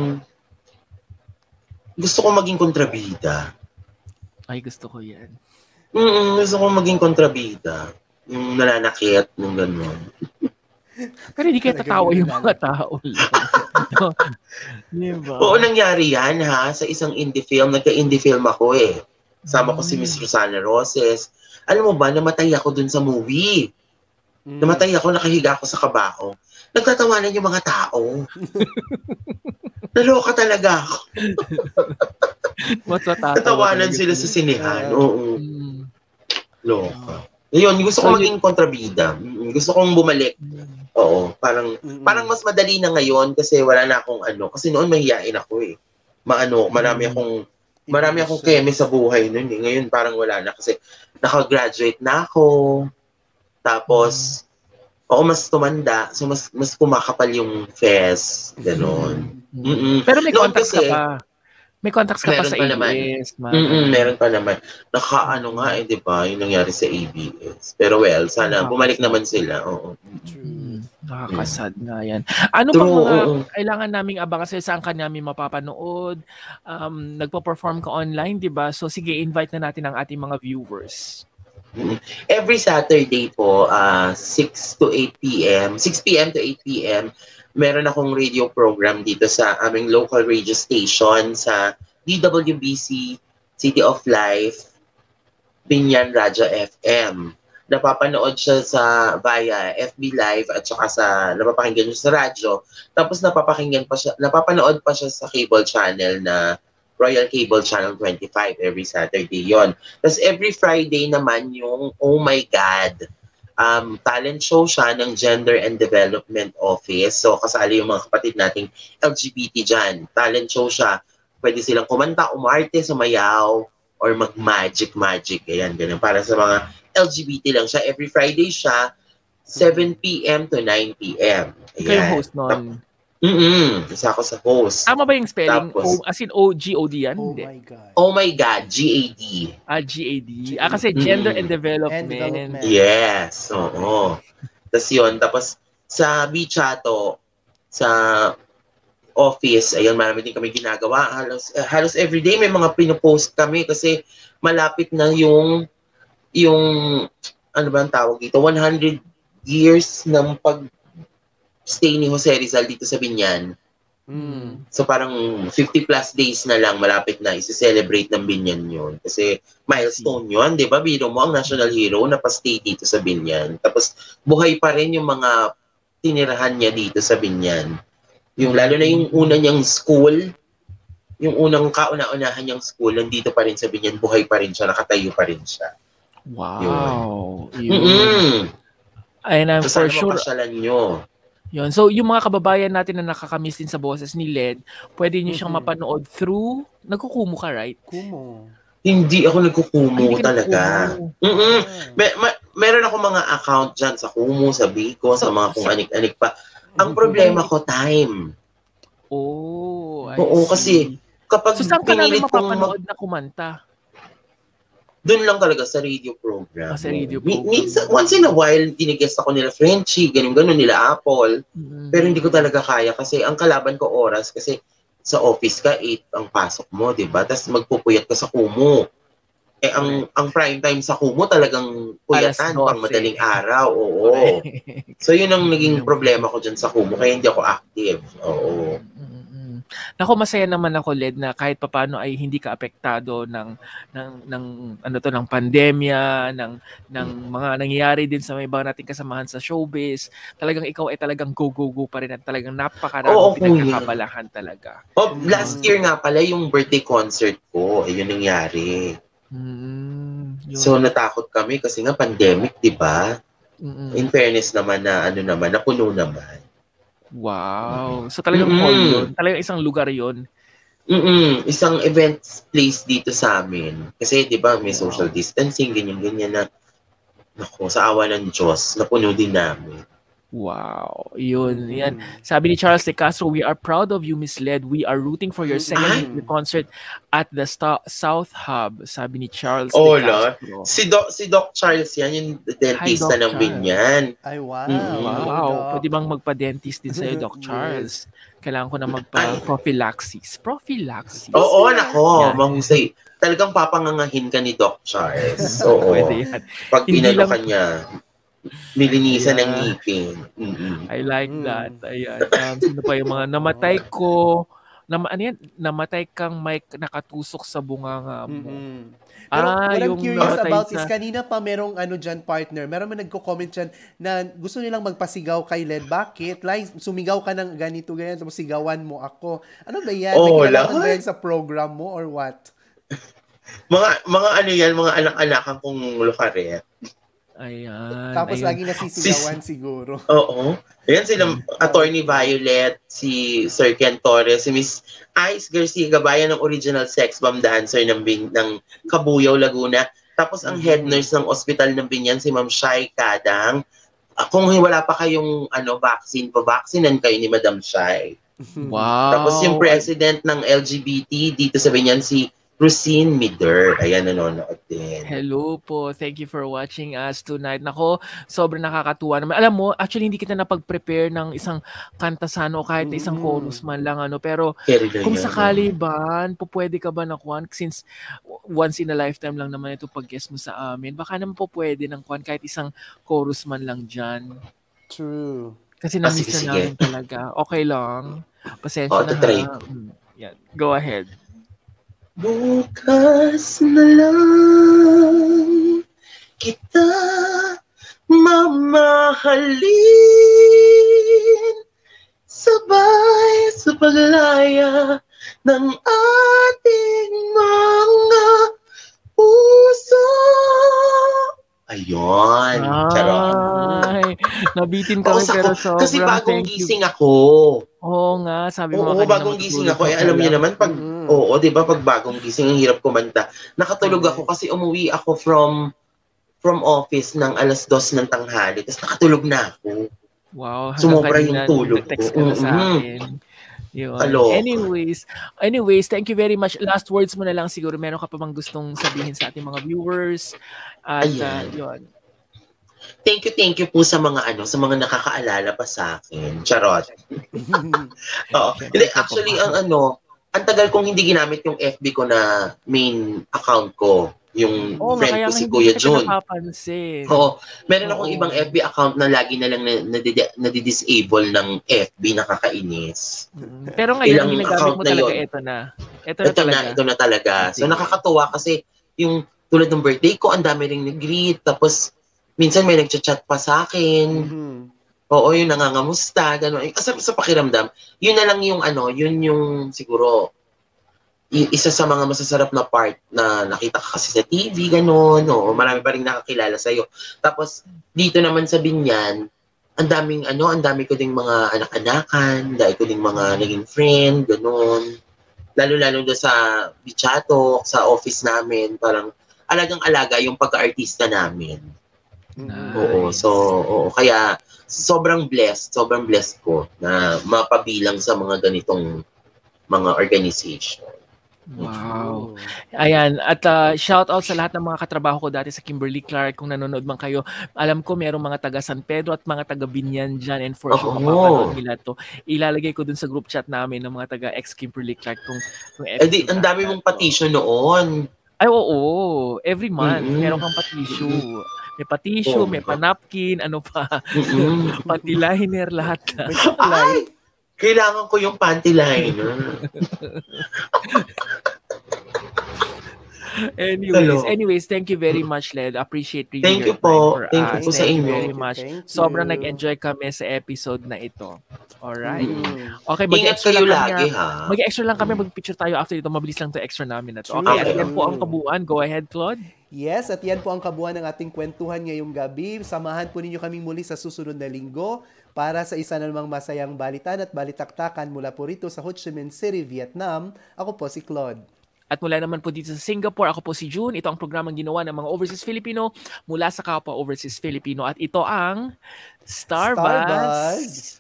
Speaker 4: gusto ko maging kontrabida.
Speaker 1: Ay, gusto ko yan.
Speaker 4: Mm, gusto ko maging kontrabida. Yung nananakit, yung gano'n.
Speaker 1: Pero hindi kaya
Speaker 2: Talaga
Speaker 1: tatawa
Speaker 2: yun,
Speaker 1: yung
Speaker 2: Led.
Speaker 1: mga tao lang. Diba?
Speaker 4: Oo, nangyari yan ha, sa isang indie film. Nagka-indie film ako eh. Sama ko si
Speaker 1: Mm.
Speaker 4: Miss Rosana Roses. Alam mo ba, namatay ako dun sa movie.
Speaker 2: Mm.
Speaker 4: Namatay ako, nakahiga ako sa kabao. Nagtatawanan yung mga tao. Naloka talaga ako.
Speaker 1: Mas matatawa
Speaker 4: Natawanan
Speaker 1: talaga
Speaker 4: sila sa sinihan.
Speaker 2: Ah.
Speaker 4: Oo.
Speaker 1: Mm.
Speaker 4: Loka. Yun, gusto ko
Speaker 1: So,
Speaker 4: maging kontrabida. Mm, Gusto kong bumalik. Oo, parang
Speaker 2: Mm-mm.
Speaker 4: parang mas madali na ngayon kasi wala na akong ano. Kasi noon mahihain ako eh. Maano, marami
Speaker 1: Mm.
Speaker 4: akong marami akong keme sa buhay noon eh. Ngayon parang wala na kasi naka-graduate na ako. Tapos oo, mas tumanda. So mas mas kumakapal yung fez, gano'n. Mm-mm.
Speaker 1: Pero may
Speaker 4: Noon
Speaker 1: contacts ka
Speaker 4: kasi-
Speaker 1: pa. May contacts ka pa
Speaker 4: Meron
Speaker 1: sa
Speaker 4: pa
Speaker 1: A B S.
Speaker 4: naman.
Speaker 1: mga
Speaker 4: Mm-mm,
Speaker 1: ganun.
Speaker 4: meron pa naman. Naka-ano nga eh, di ba? Yung nangyari sa A B S. Pero well, sana
Speaker 1: Nakakasad.
Speaker 4: bumalik naman sila. Oo.
Speaker 2: True.
Speaker 1: Mm, nakakasad nga yan. Ano
Speaker 4: True,
Speaker 1: bang mga
Speaker 4: oo.
Speaker 1: kailangan naming abangan sa saan ka namin mapapanood? Um, nagpo-perform ka online, di ba? So sige, invite na natin ang ating mga viewers.
Speaker 4: Mm. Every Saturday po, uh, six to eight p.m., six p.m. to eight p.m., meron akong radio program dito sa aming local radio station sa D W B C City of Life, Binyan Radyo F M. Napapanood siya sa via F B Live at saka sa napapakinggan niyo sa radyo. Tapos napapakinggan pa siya, napapanood pa siya sa cable channel na Royal Cable Channel twenty-five every Saturday yon. Tapos every Friday naman yung Oh My God, um, talent show siya ng Gender and Development Office. So kasali yung mga kapatid nating L G B T dyan. Talent show siya. Pwede silang kumanta, umarte, sumayaw, or mag-magic-magic. Ayan, ganun. Para sa mga L G B T lang siya. Every Friday siya, seven p.m. to nine p.m.
Speaker 1: Ikaw yung host nun.
Speaker 4: Mm-mm. Isa ako sa host.
Speaker 1: Tama ba yung spelling?
Speaker 4: Tapos-
Speaker 1: O, as in O G O D yan?
Speaker 2: Oh
Speaker 1: Hindi.
Speaker 2: my God.
Speaker 4: Oh my God, G A D.
Speaker 1: Ah, G A D. Ah, kasi Gender
Speaker 4: Mm.
Speaker 1: and Development.
Speaker 2: And development.
Speaker 4: Yes, oo. Tapos yun, tapos sa Bichato, sa office, ayun, marami din kami ginagawa. Halos, eh, halos everyday may mga pinopost kami kasi malapit na yung, yung, ano ba ang tawag dito, one hundred years ng pag-stay ni Jose Rizal dito sa Binyan.
Speaker 2: Mm.
Speaker 4: So parang fifty plus days na lang malapit na isi-celebrate ng Binyan yun. Kasi milestone yun, di ba? Biro mo ang national hero na pa-stay dito sa Binyan. Tapos buhay pa rin yung mga tinirahan niya dito sa Binyan. Yung lalo na yung una niyang school, yung unang kauna-unahan niyang school, nandito pa rin sa Binyan, buhay pa rin siya, nakatayo pa rin siya.
Speaker 1: Wow. Yun.
Speaker 4: Mm-mm.
Speaker 1: And I'm
Speaker 4: So
Speaker 1: for
Speaker 4: sana
Speaker 1: sure,
Speaker 4: mapasyalan nyo.
Speaker 1: yun. So, yung mga kababayan natin na nakakamiss din sa boses ni Led, pwede nyo siyang
Speaker 2: Mhm.
Speaker 1: mapanood through, nagkukumo ka, right?
Speaker 2: Kumo.
Speaker 4: Hindi ako nagkukumo
Speaker 1: Ay, hindi ka
Speaker 4: talaga.
Speaker 1: nagkukumo.
Speaker 4: Mm-mm.
Speaker 2: Ah.
Speaker 4: May, ma- meron ako mga account dyan sa Kumu, sa Biko, sa mga kung anik-anik pa. Ang problema ko, time.
Speaker 1: Oh, I
Speaker 4: Oo,
Speaker 1: see.
Speaker 4: kasi kapag
Speaker 1: So, saan ka namin
Speaker 4: pinilit kong mag-
Speaker 1: mapapanood na kumanta?
Speaker 4: doon lang talaga sa radio program.
Speaker 1: Ah, sa radio
Speaker 4: Mi-
Speaker 1: program.
Speaker 4: minsan, once in a while, dinigest ako nila Frenchie, ganun-ganun nila Apple.
Speaker 1: Mm.
Speaker 4: Pero hindi ko talaga kaya kasi ang kalaban ko oras kasi sa office ka, eight ang pasok mo, di ba? Tapos magpupuyat ka sa Kumu. Eh, ang ang prime time sa Kumu talagang puyatan pang madaling araw. Oo. So, yun ang naging problema ko dyan sa Kumu. Kaya hindi ako active. Oo.
Speaker 1: Nako, masaya naman ako, Led, na kahit papaano ay hindi ka apektado ng ng ng ano to ng pandemya, ng ng mga nangyayari din sa may iba nating kasamahan sa showbiz. Talagang ikaw ay talagang go go go pa rin at talagang napakaraming pinagkakabalahan talaga.
Speaker 4: Oh, last year nga pala yung birthday concert ko, ay yun nangyari.
Speaker 1: Mm, yun.
Speaker 4: So natakot kami kasi nga pandemic, 'di ba?
Speaker 1: Mm-mm.
Speaker 4: In fairness naman na ano naman, napuno naman.
Speaker 1: Wow. So talagang
Speaker 4: Mm-mm.
Speaker 1: hall yun. Talagang isang lugar yun.
Speaker 4: Mm-mm. Isang event place dito sa amin. Kasi 'di ba may social distancing, ganyan-ganyan na. Naku, sa awa ng Diyos, napuno din namin.
Speaker 1: Wow. Yun. Yan. Sabi ni Charles De Castro, we are proud of you, Miss Led. We are rooting for your second
Speaker 4: Ah.
Speaker 1: concert at the Sta- South Hub. Sabi ni Charles
Speaker 4: Oh,
Speaker 1: De
Speaker 4: la.
Speaker 1: Castro.
Speaker 4: Si Doc si Doc Charles yan, yung dentista
Speaker 1: Hi, Doc
Speaker 4: ng Binyan.
Speaker 2: Ay, wow.
Speaker 4: Mm-mm.
Speaker 1: Wow.
Speaker 2: Doc.
Speaker 1: Pwede bang magpa-dentist din sa'yo, Doc Charles? Kailangan ko na magpa-prophylaxis. Prophylaxis.
Speaker 4: Oo, nako,
Speaker 1: Yan.
Speaker 4: mahusay. Talagang papangangahin ka ni Doc Charles. Oo.
Speaker 1: Pwede yan.
Speaker 4: Pag
Speaker 1: Hindi
Speaker 4: pinalo
Speaker 1: lang-
Speaker 4: ka niya, nilinisan ng
Speaker 1: Yeah.
Speaker 4: ngipin. Mm-mm.
Speaker 1: I like
Speaker 2: Mm.
Speaker 1: that. Ayan. Um, sino pa yung mga namatay ko? Nama, ano yan? Namatay kang may nakatusok sa bunganga mo.
Speaker 2: Mm-mm. Pero
Speaker 1: Ah,
Speaker 2: what I'm
Speaker 1: yung
Speaker 2: curious
Speaker 1: namatay
Speaker 2: about
Speaker 1: sa-
Speaker 2: is kanina pa merong ano dyan partner. Meron man nagko-comment dyan na gusto nilang magpasigaw kay Led. Bakit? Like, sumigaw ka ng ganito, ganyan, tapos sigawan mo ako. Ano ba yan?
Speaker 4: Oh,
Speaker 2: May kinalaman
Speaker 4: lahat.
Speaker 2: ba yan sa program mo or what?
Speaker 4: Mga mga ano yan, mga anak-anakan kong lukaret.
Speaker 1: Ayan.
Speaker 2: Tapos
Speaker 1: ayun.
Speaker 2: lagi nasisigawan siguro.
Speaker 4: Oo. Ayan sila, Attorney Violet, si Sir Ken Torres, si Miss Ice Garcia Gabayan ng original sex bomb dancer ng, Bin- ng Cabuyao, Laguna. Tapos ang head nurse ng ospital ng Binyan, si Ma'am Shai Kadang. Ah, Kung wala pa kayong ano vaccine, pa-vaccinan kayo ni Madam Shai.
Speaker 1: Wow.
Speaker 4: Tapos yung president ng L G B T dito sa Binyan, si Rosine Mider. Ayan, nanonood din.
Speaker 1: Hello po. Thank you for watching us tonight. Nako, sobrang nakakatuwa naman. Alam mo, actually hindi kita napag-prepare ng isang kantasan o kahit na isang
Speaker 2: Mm.
Speaker 1: chorus man lang ano, pero
Speaker 4: Carry na
Speaker 1: kung
Speaker 4: yan.
Speaker 1: sakali ba, po pwede ka ba na Kwan? Since once in a lifetime lang naman ito pag-guest mo sa amin, baka naman po pwede ng Kwan kahit isang chorus man lang dyan.
Speaker 2: True.
Speaker 1: Kasi
Speaker 4: Ah,
Speaker 1: na-miss
Speaker 4: sige,
Speaker 1: na
Speaker 4: sige.
Speaker 1: namin talaga. Okay lang. Pasensya
Speaker 4: Oh,
Speaker 1: na
Speaker 4: tatry.
Speaker 1: ha. Mm, yan. Go ahead.
Speaker 4: Bukas na lang kita mamahalin, sabay sa paglaya ng ating mga puso. Ayun. Charot.
Speaker 1: Ay, nabitin
Speaker 4: Oo,
Speaker 1: kami
Speaker 4: sako.
Speaker 1: pero sobrang
Speaker 4: Kasi bagong
Speaker 1: thank you.
Speaker 4: gising ako.
Speaker 1: Oo nga, sabi mo
Speaker 4: Oo,
Speaker 1: kanina
Speaker 4: bagong gising
Speaker 1: matutulog
Speaker 4: ako. Eh,
Speaker 1: ka
Speaker 4: alam niyo
Speaker 1: lang.
Speaker 4: naman, pag,
Speaker 2: Mm.
Speaker 4: oo, di ba, pag bagong gising, ang hirap kumanta. Nakatulog
Speaker 1: Mm.
Speaker 4: ako kasi umuwi ako from from office ng alas dos ng tanghali. Tapos nakatulog na ako.
Speaker 1: Wow, hanggang
Speaker 4: Sumobra
Speaker 1: kanina,
Speaker 4: yung tulog
Speaker 1: nag-text
Speaker 4: ko.
Speaker 1: ka na sa
Speaker 4: Mhm.
Speaker 1: akin. Yun.
Speaker 4: Alo.
Speaker 1: Anyways, anyways, thank you very much. Last words mo na lang siguro. Meron ka pa bang gustong sabihin sa ating mga viewers? At uh,
Speaker 4: Ayan.
Speaker 1: yun.
Speaker 4: Thank you, thank you po sa mga ano, sa mga nakakaalala pa sa akin. Charot. Oo. Hindi, actually, ang ano, ang tagal kong hindi ginamit yung F B ko na main account ko. Yung
Speaker 1: Oo nga,
Speaker 4: friend
Speaker 1: kaya
Speaker 4: ko
Speaker 1: nga
Speaker 4: si
Speaker 1: hindi
Speaker 4: Kuya
Speaker 1: kita
Speaker 4: Jun.
Speaker 1: napapansin.
Speaker 4: Oo. Meron akong
Speaker 1: Oo.
Speaker 4: ibang F B account na lagi na lang na- nadidi- nadidisable ng F B, nakakainis.
Speaker 1: Mm. Pero ngayon, ang
Speaker 4: Ilang
Speaker 1: ginagamit
Speaker 4: account
Speaker 1: mo
Speaker 4: na
Speaker 1: talaga,
Speaker 4: yun?
Speaker 1: ito na. Ito na
Speaker 4: Ito
Speaker 1: talaga.
Speaker 4: na, ito na talaga. So
Speaker 1: Sige.
Speaker 4: nakakatuwa kasi yung tulad ng birthday ko, ang dami ring nag-greet. Tapos minsan may nagchat-chat pa sa akin.
Speaker 2: Mhm.
Speaker 4: Oo, yung nangangamusta, gano'n. Sa, sa pakiramdam, yun na lang yung ano, yun yung siguro i- isa sa mga masasarap na part na nakita ka kasi sa T V, gano'n. Oo, marami pa rin nakakilala sa'yo. Tapos dito naman sa Binyan, ang daming ano, ang dami ko ding mga anak-anakan, dahil ko ding mga naging friend, gano'n. Lalo-lalo doon sa Bichato, sa office namin, parang alagang-alaga yung pagka-artista namin.
Speaker 1: Nice.
Speaker 4: Oo, so oo, kaya sobrang blessed, sobrang blessed ko na mapabilang sa mga ganitong mga organization.
Speaker 1: Wow. Ayan, at uh, shout out sa lahat ng mga katrabaho ko dati sa Kimberly Clark. Kung nanonood man kayo, alam ko merong mga taga San Pedro at mga taga Binyan dyan, and for sure
Speaker 4: Oo.
Speaker 1: mapapanood nila to. Ilalagay ko dun sa group chat namin ng mga taga ex-Kimberly Clark tong, tong
Speaker 4: Eh di,
Speaker 1: episode
Speaker 4: ang dami
Speaker 1: natin
Speaker 4: mong
Speaker 1: na to.
Speaker 4: patisyo noon.
Speaker 1: Ay, oo. Every month,
Speaker 4: Mm-mm.
Speaker 1: meron kang patisyo. May patisyo,
Speaker 4: Oo.
Speaker 1: may panapkin, ano pa.
Speaker 4: Mm-mm.
Speaker 1: Pati liner, lahat na.
Speaker 2: May supply.
Speaker 4: Ay! Kailangan ko yung panty liner.
Speaker 1: Anyways,
Speaker 4: Hello.
Speaker 1: anyways, thank you very much, Led. Appreciate really
Speaker 4: Thank
Speaker 1: your
Speaker 4: you po.
Speaker 1: time for
Speaker 4: Thank
Speaker 1: us.
Speaker 4: you po sa
Speaker 1: Thank you
Speaker 4: inyo.
Speaker 1: very much.
Speaker 2: Thank you.
Speaker 1: Sobrang nag-enjoy kami sa episode na ito. Alright.
Speaker 2: Mm.
Speaker 1: Okay,
Speaker 4: Ingat
Speaker 1: mag-extra
Speaker 4: kayo
Speaker 1: lang kami.
Speaker 4: lagi,
Speaker 1: ha.
Speaker 4: ha?
Speaker 1: Mag-extra lang kami, mag-picture tayo after ito. Mabilis lang to extra namin na to. Okay,
Speaker 2: True.
Speaker 1: at yan po ang kabuuan. Go ahead, Claude.
Speaker 2: Yes, at yan po ang kabuuan ng ating kwentuhan ngayong gabi. Samahan po ninyo kaming muli sa susunod na linggo para sa isa namang masayang balitan at balitaktakan mula po rito sa Ho Chi Minh City, Vietnam. Ako po si Claude.
Speaker 1: At mula naman po dito sa Singapore, ako po si June. Ito ang programang ginawa ng mga Overseas Filipino mula sa kapwa Overseas Filipino. At ito ang Starbuzz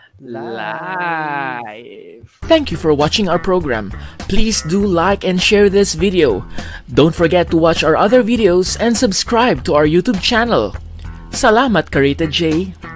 Speaker 1: Live. Thank you for watching our program. Please do like and share this video. Don't forget to watch our other videos and subscribe to our YouTube channel. Salamat, Karita J.